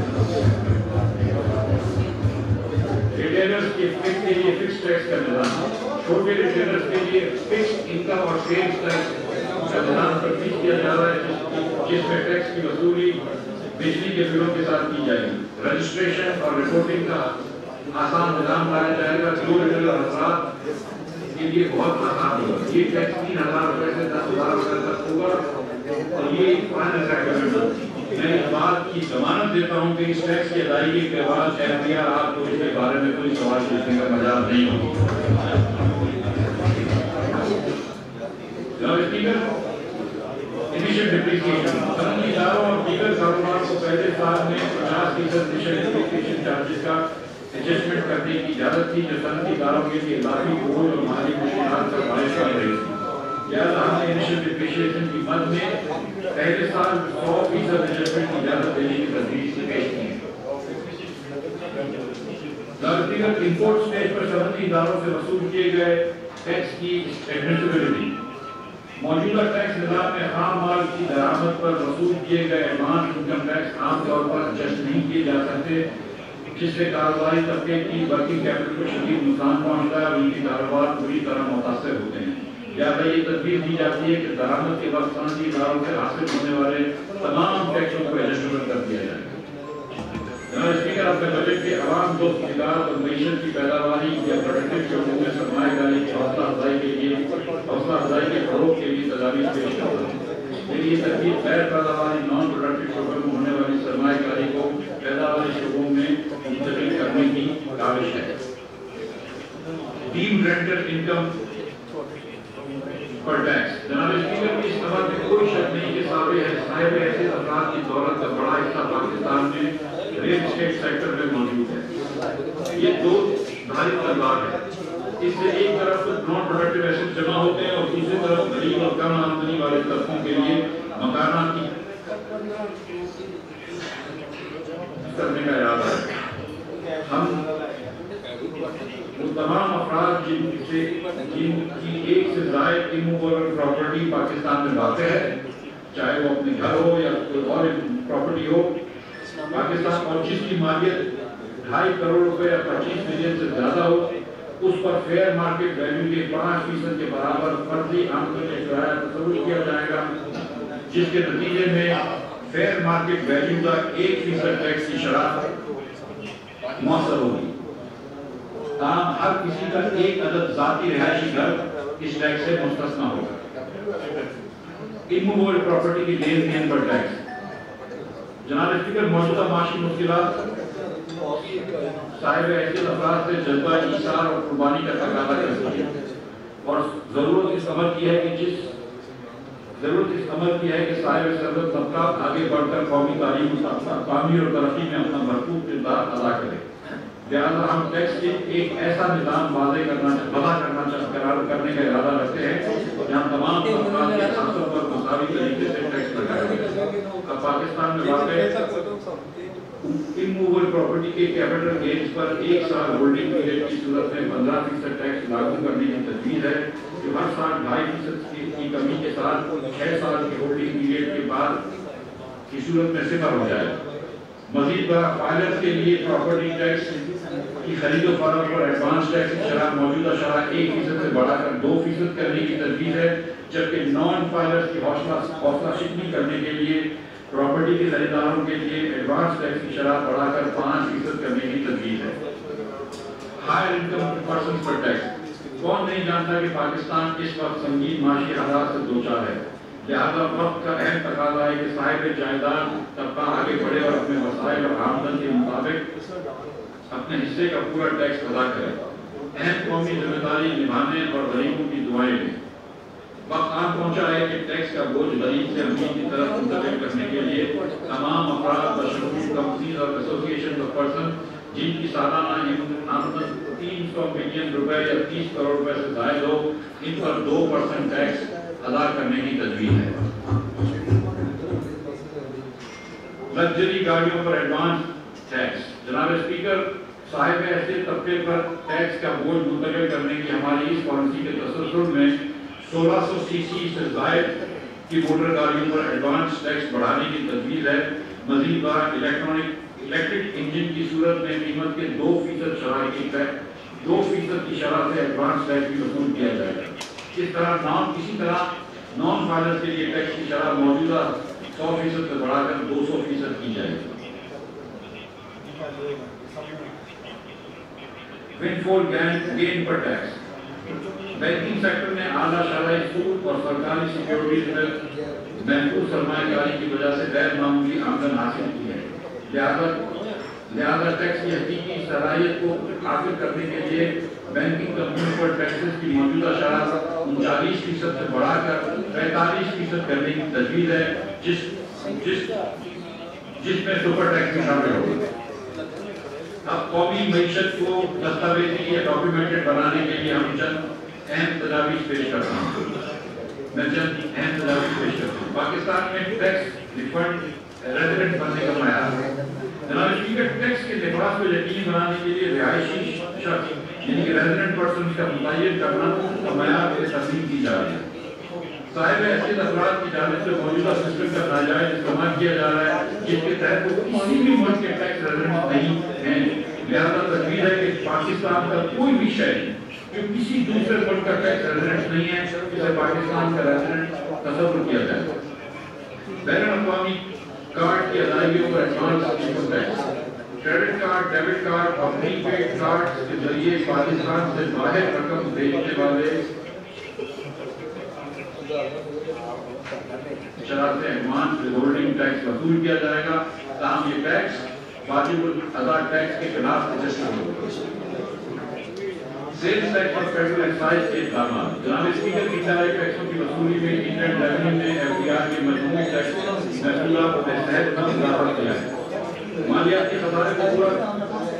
रिटेलर्स के फिक्स के लिए फिक्स टैक्स का निजाम, छोटे रिटेलर्स के लिए फिक्स इनकम और सेल्स टैक्स का निजाम तजवीज किया जा रहा है, जिसमें टैक्स की वसूली बिजली के बिलों के साथ की जाएगी। रजिस्ट्रेशन और रिपोर्टिंग का आसान निजाम लाया जाएगा, जो रिटेलर हजरात के लिए बहुत आसान होगा। ये टैक्स तीन हजार रुपए से दस हजार रुपए तक होगा और ये फाइनल रेकमेंड। मैं इस बात की जमानत देता हूँ कि इस टैक्स की अदायगी के बाद एफडीआर आपको इसके बारे में कोई सवाल पूछने का मजाल नहीं होगा। इनिशियल डिप्रिसिएशन सनदी-दारों और दीगर कारोबार को पहले साल में पचास फीसद इनिशियल डिप्रिसिएशन चार्जेस का एडजस्टमेंट करने की इजाजत थी, जो सनदी-दारों के लिए इजाफी बोझ और माली मुश्किलात का बायस बन रही थी। लिहाजा हमने इनिशियल डिप्रिसिएशन की मद में पहले साल सौ फीसद एडजस्टमेंट की इजाजत देने की तजवीज पेश की है। इंपोर्ट स्टेज पर सनदी-दारों से वसूल किए गए टैक्स की एडमिसिबिलिटी, मौजूदा टैक्स निजाम में खाम माल की दरामद पर वसूल किए गए एडवांस इनकम टैक्स आमतौर पर एडजस्ट नहीं किए जा सकते, जिससे कारोबारी तबके की वर्किंग कैपिटल को शदीद नुकसान पहुंचता है और उनकी कारोबार पूरी तरह मुतासर होते हैं। लिहाजा ये तजवीज दी जाती है कि दरामद के वक्त सनदी-दारों से हासिल होने वाले तमाम टैक्सों को एडजस्टेबल कर दिया जाए। स्पीकर, अपने बजट के अवाम दोस्त निगाह और मईशत की पैदावारी या प्रोडक्टिव शोबों में सरमायाकारी की हौसला अफजाई के लिए हौसला अफजाई के फरोग के लिए तजावीज़ पेश करता है। मेरी ये तरकीब गैर पैदावारी नॉन प्रोडक्टिव शोबों में होने वाली सरमायाकारी को पैदावारी शोबों में मुंतकिल करने की काविश है। डीम्ड रेंटल इनकम पर टैक्स, जनाब स्पीकर, इस अमल में कोई शक नहीं कि साहिब ऐसे अफराद की दौलत का बड़ा हिस्सा पाकिस्तान में रियल एस्टेट सेक्टर में मौजूद है। ये दो धारी तलवार है। इससे एक तरफ नॉन प्रोडक्टिव एसेट जमा होते हैं और दूसरी तरफ गरीब और कम आमदनी वाले तबकों के लिए मकानात की करने का इरादा है। हम वो तमाम अफराद जिनसे जिनकी एक से ज्यादा इमूवेबल प्रॉपर्टी पाकिस्तान में वाक़ है, चाहे वो अपने घर हो या कोई और प्रॉपर्टी हो पाकिस्तान, और जिसकी मालियत ढाई करोड़ रुपए या पच्चीस मिलियन से ज्यादा हो, उस पर फेयर मार्केट वैल्यू के पाँच फीसद के बराबर फर्जी आमदनी का किराया तस्वीर किया जाएगा, जिसके नतीजे में फेयर मार्केट वैल्यू का एक फीसद टैक्स की शरह मौसर होगी। ताहम हर किसी का एक अदद जाती रिहायशी घर इस टैक्स से मुस्तस्ना होगा। इमूवेबल प्रॉपर्टी की लेन देन पर टैक्स, जनाब स्पीकर, मौजूदा माशी मुश्किलात साहिब ऐसे अफराद से जज्बा ईसार और कुर्बानी का तकाजा करती है और जरूरत इस अमल की है कि जिस जरूरत इस अमल की है कि साहिब सरबत तबका आगे बढ़कर कौमी तालीम तामीर और तरक्की में अपना भरपूर किरदार अदा करे। लिहाजा हम टैक्स के एक ऐसा निज़ाम वाज़े करना वज़ा करना करार करने का इरादा रखते हैं जहाँ तमाम तबक़ात के सांसों पर मुसावी तरीके से टैक्स लगाया जाए। पाकिस्तान में वाक़ इमूवेबल प्रॉपर्टी के कैपिटल गेन्स पर एक साल होल्डिंग पीरियड की सूरत में पंद्रह फीसद टैक्स लागू करने की तजवीज़ है, جو ہر سال ڈھائی فیصد کی کمی کے ساتھ چھ سال کے ہولڈنگ پیریڈ کے بعد کی صورت میں صفر ہو جائے. مزید برآں فائلر کے لیے پراپرٹی ٹیکس کی خرید و فروخت پر ایڈوانس ٹیکس کی شرح موجودہ شرح ایک فیصد سے بڑھا کر دو فیصد کرنے کی تجویز ہے، جبکہ نان فائلرز کی حوصلہ حوصلہ شکنی کرنے کے لیے پراپرٹی کے خریداروں کے لیے ایڈوانس ٹیکس کی شرح بڑھا کر پانچ فیصد کرنے کی تجویز ہے. ہائر انکم پرسنز پر ٹیکس. کون نہیں جانتا کہ پاکستان اس وقت سنگین معاشی حالات سے دوچار ہے، لہذا وقت کا اہم تقاضا ہے کہ صاحب جائیداد طبقہ آگے بڑھے اور اپنے وسائل اور آمدن کے مطابق اپنے حصے کا پورا ٹیکس ادا کرے. اہم قومی ذمہ داری نبھانے اور غریبوں کی دعائیں لیں. وقت آن پہنچا ہے کہ ٹیکس کا بوجھ غریب سے امیر کی طرف منتقل کرنے کے لیے تمام افراد بشمول کمپنیز اور ایسوسیشن آف پرسن جن کی سالانہ آمدن تین سو ملین روپے یا تیس کروڑ روپے سے زائد ہو، ان پر دو پرسنٹ ٹیکس ادا کرنے کی تجویز ہے. لگژری گاڑیوں پر ایڈوانس ٹیکس. جناب اسپیکر، صاحب حیثیت طبقے پر ٹیکس کا بوجھ منتقل کرنے کی ہماری اس پالیسی کے تسلسل میں سولہ سو سی سی سے زائد کی موٹر گاڑیوں پر ایڈوانس ٹیکس بڑھانے کی تجویز ہے. مزید برآں الیکٹرانک الیکٹرک انجن کی صورت میں قیمت کے دو فیصد شرح کی دو فیصد کی شرح سے ایڈوانس ٹیکس بھی وصول کیا جائے گا. اس طرح نام اسی طرح نان فائلرز کے لیے ٹیکس کی شرح موجودہ سو فیصد سے بڑھا کر دو سو فیصد کی جائے گی. ونڈ فال گین پر ٹیکس. بینکنگ سیکٹر نے اعلیٰ شرح سود اور سرکاری سیکیورٹیز میں محفوظ سرمایہ کاری کی وجہ سے غیر معمولی آمدن حاصل کی ہے. لہذا لہذا ٹیکس کی حقیقی صلاحیت کو حاصل کرنے کے لیے بینکنگ کمپنیوں پر ٹیکسز کی موجودہ شرح انچالیس فیصد سے بڑھا کر پینتالیس فیصد کرنے کی تجویز ہے، جس جس جس میں سپر ٹیکس بھی شامل ہوگا. اب قومی معیشت کو دستاویزی یا ڈاکیومنٹڈ بنانے کے لیے ہم چند اہم تجاویز پیش کرتا ہوں. میں چند اہم تجاویز پیش کرتا ہوں. پاکستان میں ٹیکس ریفنڈ ریزیڈنٹ بننے کا معیار ہے. جناب اسپیکر، ٹیکس کے لباس کو یقینی بنانے کے لیے رہائشی شخص یعنی کہ ریزیڈنٹ پرسن کا متعین کرنا کا معیار کی تسلیم کی جا رہی ہے. صاحب حیثیت افراد کی جانب سے موجودہ سسٹم کا ناجائز استعمال کیا جا رہا ہے، جس کے تحت وہ کسی بھی ملک کے ٹیکس ریزیڈنٹ نہیں ہیں. لہذا تجویز ہے کہ پاکستان کا کوئی بھی شہری جو کسی دوسرے ملک کا ٹیکس ریزیڈنٹ نہیں ہے اسے پاکستان کا ریزیڈنٹ تصور کیا جائے. بین الاقوامی کارڈ کی ادائیگیوں پر advance income tax. Credit card, debit card اور پری پیڈ کارڈ کے ذریعے پاکستان سے باہر رقم بھیجنے والے شرح سے ایڈوانس ہولڈنگ ٹیکس وصول کیا جائے گا، تاہم یہ ٹیکس واجب الادا ٹیکس کے خلاف رجسٹر ہوگا. سیلز ٹیکس اور فیڈرل ایکسائز کے اقدامات. جناب اسپیکر، اشارہ ٹیکسوں کی وصولی میں انڈین ریونیو نے ایف ڈی آر کے مجموعی ٹیکس محصولات میں صحت مند اضافہ کیا ہے. مالیاتی خسارے کو پورا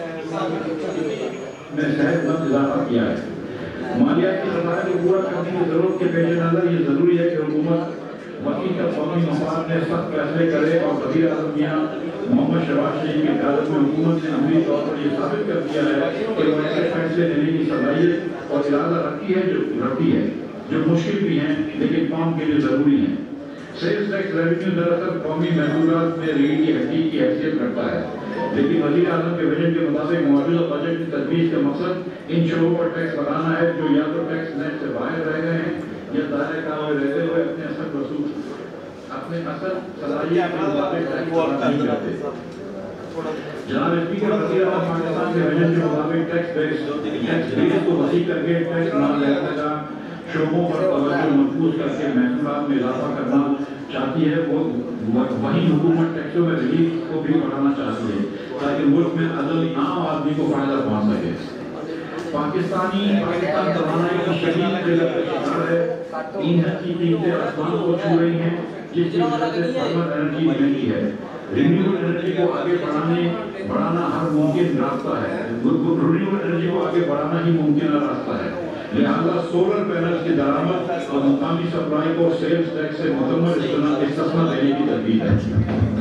میں صحت مند اضافہ کیا ہے. مالیاتی خسارے کو پورا کرنے کی ضرورت کے پیش نظر یہ ضروری ہے کہ حکومت وکیل کا قومی مفاد میں سخت فیصلے کرے اور وزیر اعظم میاں محمد شہباز شریف کی قیادت میں حکومت نے عملی طور پر یہ ثابت کر دیا ہے کہ وہ ایسے فیصلے لینے کی صلاحیت اور ارادہ رکھتی ہے جو رکھتی ہے جو مشکل بھی ہیں لیکن قوم کے لیے ضروری ہیں. سیلز ٹیکس ریونیو دراصل قومی محصولات میں ریڑھ کی ہڈی کی حیثیت رکھتا ہے، لیکن وزیر اعظم کے وژن کے مطابق موجودہ بجٹ کی تجویز کا مقصد ان شعبوں پر ٹیکس بڑھانا ہے جو یا تو ٹیکس نیٹ سے باہر رہ گئے ہیں یا دائرۂ کار میں رہتے ہوئے اپنے اثر وصول اپنے اثر صلاحیت کے مطابق ٹیکس بڑھانا نہیں چاہتے. جناب اسپیکر، وزیر اعظم پاکستان کے وژن کے مطابق ٹیکس بیس بیس کو وسیع کر کے ٹیکس نااہلکار شعبوں پر توجہ مرکوز کر کے محصولات میں اضافہ کرنا چاہتی ہے. وہ وہی حکومت ٹیکسوں میں ریلیف کو بھی بڑھانا چاہتی ہے تاکہ ملک میں عدل عام آدمی کو فائدہ پہنچ سکے. پاکستانی پاکستان توانائی کی شدید قلت کا شکار ہے. ایندھن کی قیمتیں آسمان کو چھو رہی ہیں جس کی وجہ سے تھرمل انرجی مہنگی ہے. رینیوبل انرجی کو آگے بڑھانے بڑھانا ہر ممکن راستہ ہے رینیوبل انرجی کو آگے بڑھانا ہی ممکن راستہ ہے. لہذا سولر پینلز کی درآمد اور مقامی سپلائی کو سیلز ٹیکس سے مکمل استثنا دینے کی تجویز ہے.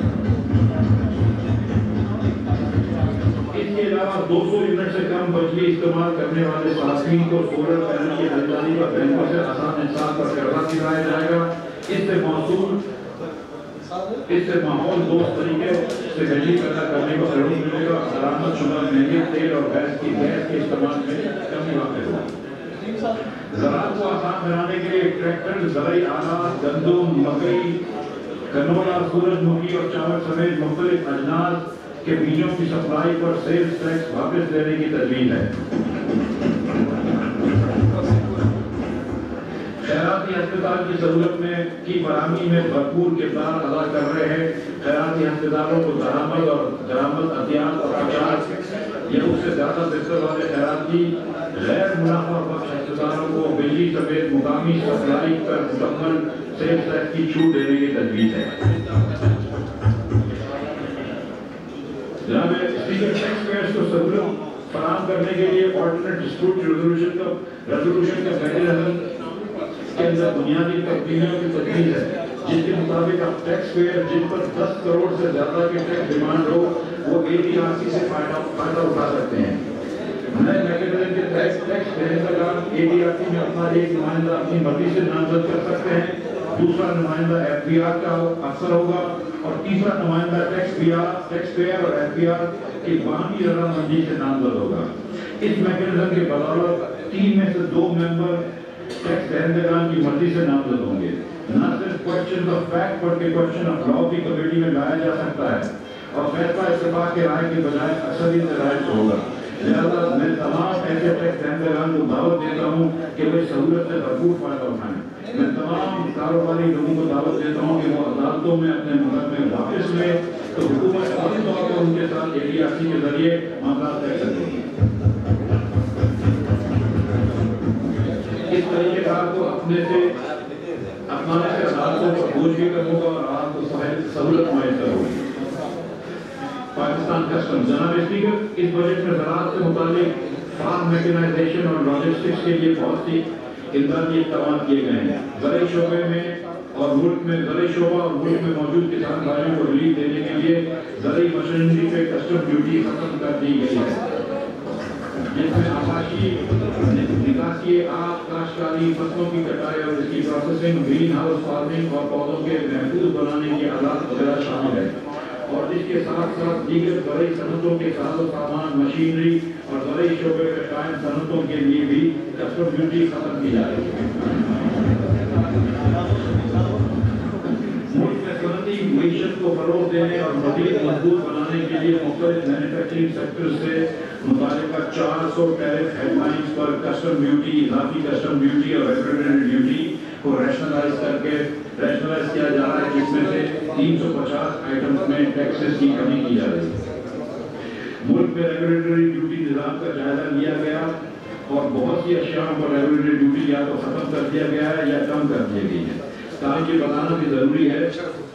اس کے علاوہ دو سو یونٹ سے کم بجلی इस्तेमाल करने वाले सार्वजनिक को सोलर पैनल की खरीदारी पर बैंकों से आसान इंसान पर कर्जा दिलाया जाएगा। इससे मौसूल इससे माहौल दोस्त तरीके से बिजली पैदा करने को सहयोग मिलेगा। बरामद शुदा महंगे तेल और गैस की गैस के इस्तेमाल में कमी वाक़ होगी। ज़राअत को आसान बनाने के लिए ट्रैक्टर, ज़राई आलात, गंदम, मकई, कनोला, सूरजमुखी और चावल समेत मुख्तलिफ अजनास के बीजों की सप्लाई पर सेल्स टैक्स वापस लेने की तजवीज़ है। खैराती अस्पताल की सहूलत में की फराहमी में भरपूर किरदार अदा कर रहे हैं। खैराती अस्पतालों को दरामद और दरामद अतियात और पचास या उससे ज़्यादा बिस्तर वाले खैराती गैर मुनाफा बख्श अस्पतालों को बिजली समेत मुकामी सप्लाई पर मुकम्मल सेल्स टैक्स की छूट देने की तजवीज़ है। जनाब स्पीकर, टैक्स पेयर्स को सहूलत फराहम करने के लिए ऑर्डिनेट डिस्प्यूट रेजोल्यूशन का रेजोल्यूशन का मैकेनिज्म के अंदर बुनियादी तब्दीलियों की तजवीज़ है, जिसके मुताबिक अब टैक्स पेयर जिन पर दस करोड़ से ज्यादा की टैक्स डिमांड हो वो ए डी आर सी से फायदा फायदा उठा सकते हैं। नए मैकेनिज्म के तहत टैक्स देने का काम ए डी आर सी में अपना एक नुमाइंदा अपनी मर्जी से नामजद कर सकते हैं, दूसरा नुमाइंदा एफ बी आर का अफसर होगा और तीसरा नुमाइंदा tax B R tax payer और एफ बी आर की बाहमी रजामंदी से नामजद होगा। इस मैकेनिज्म के बदौलत तीन में से दो मेंबर टैक्स दहंदगान की मर्जी से नामजद होंगे। न सिर्फ क्वेश्चन ऑफ फैक्ट बल्कि क्वेश्चन ऑफ लॉ भी कमेटी में लाया जा सकता है और फैसला इत्तेफाक के राय के बजाय अक्सरियत से राय होगा। लिहाजा मैं तमाम ऐसे टैक्स दहंदगान को दावत देता हूँ कि वे सहूलत से भरपूर फायदा उठाएं। मैं तमाम कारोबारी लोगों को दावत देता हूँ कि वो अदालतों में अपने मुकदमे वापस लें तो हुकूमत फौरी तौर पर उनके साथ ए डी आर सी के जरिए मामला तय करेगी। इस तरीकेकार को अपने से अपनाने से अदालतों पर बोझ भी कम होगा और आपको सहूलत मुयस्सर होगी। पाकिस्तान कस्टम, जनाब स्पीकर, इस बजट में ज़राअत से मुतालिक फार्म मैकेनाइजेशन और लॉजिस्टिक्स के लिए बहुत सी इमदादी इक़दाम किए गए हैं। ज़राई शोबे में और मुल्क में ज़राई शोबा और मुल्क में मौजूद किसान भाइयों को रिलीफ देने के लिए ज़राई मशीनरी पे कस्टम ड्यूटी खत्म कर दी गई है, जिसमें आवाशी निकासी, आग, काश्तकारी, फसलों की कटाई और इसकी प्रोसेसिंग, ग्रीन हाउस फार्मिंग और पौधों के महफूज बनाने की आलात वगैरह शामिल है और इसके साथ साथ दीगर ज़राई सनतों के साजो सामान, मशीनरी और ज़राई शोबे में कायम सनतों के लिए भी कस्टम ड्यूटी खत्म की जा रही है। मुल्क में सनती मईशत को फरोग देने और मज़ीद मजबूत बनाने के लिए मुख्तलिफ मैन्युफैक्चरिंग सेक्टर से मुतालिका चार सौ टैरिफ हेडलाइंस पर कस्टम ड्यूटी, इजाफी कस्टम ड्यूटी और रेगुलेटरी ड्यूटी को रैशनलाइज करके रैशनलाइज किया जा रहा है, जिसमें से तीन सौ पचास आइटम्स में टैक्सेस की कमी की जा रही है। मुल्क में रेगुलेटरी ड्यूटी निज़ाम का जायजा लिया गया और बहुत सी अशियाओं पर रेगुलेटरी ड्यूटी या तो खत्म कर दिया गया है या कम कर दी गई है। ताकि ये बताना भी जरूरी है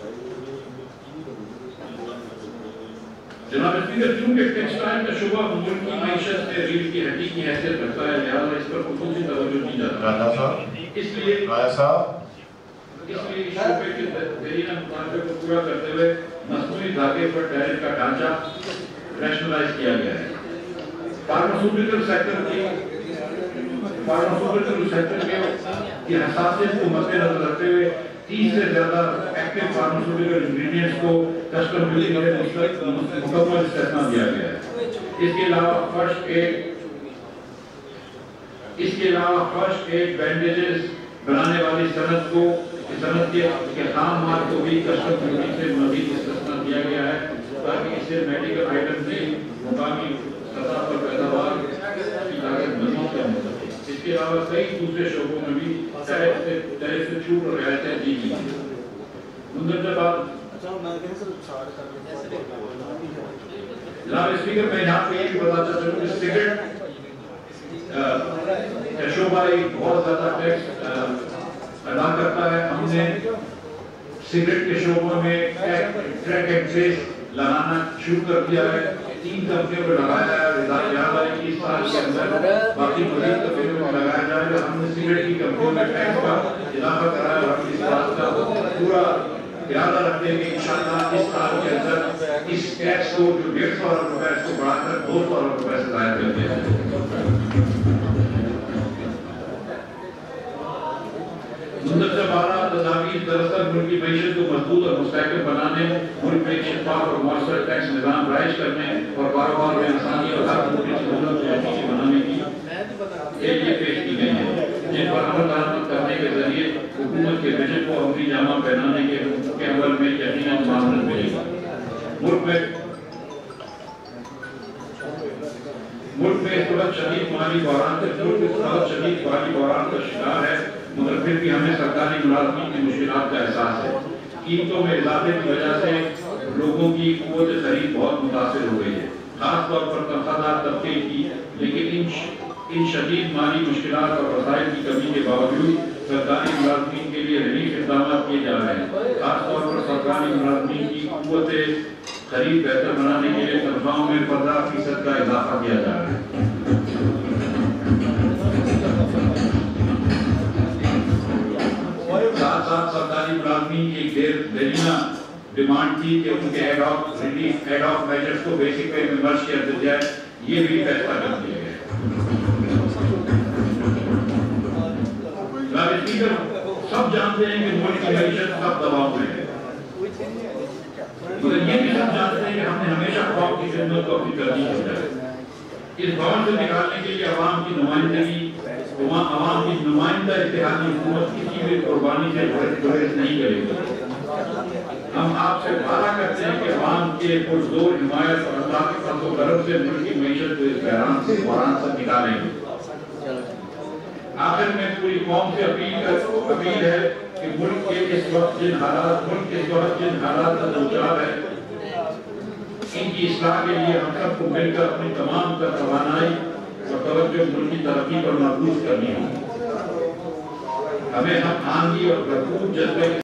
जनाब स्पीकर, चूंकि टेक्सटाइल का शुबा मुल्क की मईशत से रीढ़ की हड्डी की हैसियत रखता है, लिहाजा इस पर खुसूसी तवज्जो दी जाती है। इसलिए इसलिए इस शोबे के बेहतरीन मुतालबे को पूरा करते हुए मसनूई धागे पर टैरिफ का ढांचा रैशनलाइज किया गया है। फार्मास्यूटिकल सेक्टर की फार्मास्यूटिकल सेक्टर के की हसासियत को मद्देनजर रखते हुए तीस से ज्यादा एक्टिव फार्मास्यूटिकल इंग्रेडिएंट्स को कस्टम ड्यूटी में मुकम्मल इस्तेमाल दिया गया है। इसके अलावा फर्स्ट एड इसके अलावा फर्स्ट एड बैंडेजेस बनाने वाली सनत को सनत के, के खाम माल को भी कस्टम ड्यूटी से मजीद इस्तेमाल दिया गया है ताकि इससे मेडिकल आइटम की मुकामी सतह पर पैदावार की लागत मजीद कम हो सके। इसके अलावा कई दूसरे शोबों में भी टैरिफ से टैरिफ से छूट और रियायतें दी गई हैं। मुंदरजा बात जनाब स्पीकर, मैं यहाँ पे ये भी बताना चाहूँ कि सिगरेट शोबा एक बहुत ज्यादा टैक्स अदा करता है। हमने सिगरेट के शोबों में ट्रैक एंड ट्रेस लगाना शुरू कर दिया है। तीन कंपनियों को लगाया है, इस साल के अंदर बाकी मजीद कंपनियों को लगाया जाएगा। हमने सिगरेट की कंपनियों में टैक्स का इजाफा कराया और इस बात का पूरा ارادہ رکھتے ہیں کہ انشاءاللہ اس سال کے اندر اس ٹیکس کو جو ڈیڑھ سو ارب روپے اس کو بڑھا کر دو سو ارب روپے سے زائد کر دیا ہے۔ مندرجہ بالا تجاویز دراصل ملک کی معیشت کو مضبوط اور مستحکم بنانے، ملک میں شفاف اور مؤثر ٹیکس نظام رائج کرنے اور کاروبار میں آسانی اور ہر ملک کی سہولت کو یقینی بنانے کی کے لیے پیش کی گئی ہے، جن پر عمل درآمد کرنے کے ذریعے حکومت کے ویژن کو عملی جامہ پہنانے کے کے عمل میں یقیناً معاونت ملے گا۔ ملک میں ملک میں اس وقت شدید مالی بحران کا ملک اس وقت شدید مالی بحران کا شکار ہے، مگر پھر بھی ہمیں سرکاری ملازمین کی مشکلات کا احساس ہے۔ قیمتوں میں اضافے کی وجہ سے لوگوں کی قوت خرید بہت متاثر ہو گئی ہے، خاص طور پر تنخواہ دار طبقے کی، لیکن ان ان شدید مالی مشکلات اور وسائل کی کمی کے باوجود سرکاری ملازمین کے لیے ریلیف اقدامات کیے جا رہے ہیں، خاص طور پر سرکاری ملازمین کی قوت خرید بہتر بنانے کے لیے تنخواہوں میں پندرہ فیصد کا اضافہ کیا جا رہا ہے۔ ساتھ ساتھ سرکاری ملازمین کی ایک دیر دیرینہ ڈیمانڈ تھی کہ ان کے ad hoc relief ad hoc measures کو بیسک پے میں مرج کیا جائے، یہ بھی فیصلہ کر دیا گیا۔ سب جانتے ہیں کہ ملک کی معیشت سب دباؤ میں ہے، مگر یہ بھی سب جانتے ہیں کہ ہم نے ہمیشہ قوم کی خدمت کو اپنی ترجیح دی ہے۔ اس دور سے نکالنے کے لیے عوام کی نمائندگی عوام کی نمائندہ اتحادی حکومت کسی بھی قربانی سے گریز نہیں کرے گی۔ ہم آپ سے وعدہ کرتے ہیں کہ عوام کے پرزور حمایت اور اللہ کے فضل و کرم سے ملک کی معیشت کو اس بحران سے بحران سے نکالیں گے۔ آخر میں پوری قوم سے اپیل اپیل ہے کہ ملک کے اس وقت جن حالات ملک کے اس وقت جن حالات کا دوچار ہے، ان کی اصلاح کے لیے ہم سب کو مل کر اپنی تمام تر توانائی اور توجہ ملک کی ترقی پر مرکوز کرنی ہوگی۔ ہمیں ہم آہنگی اور بھرپور جذبے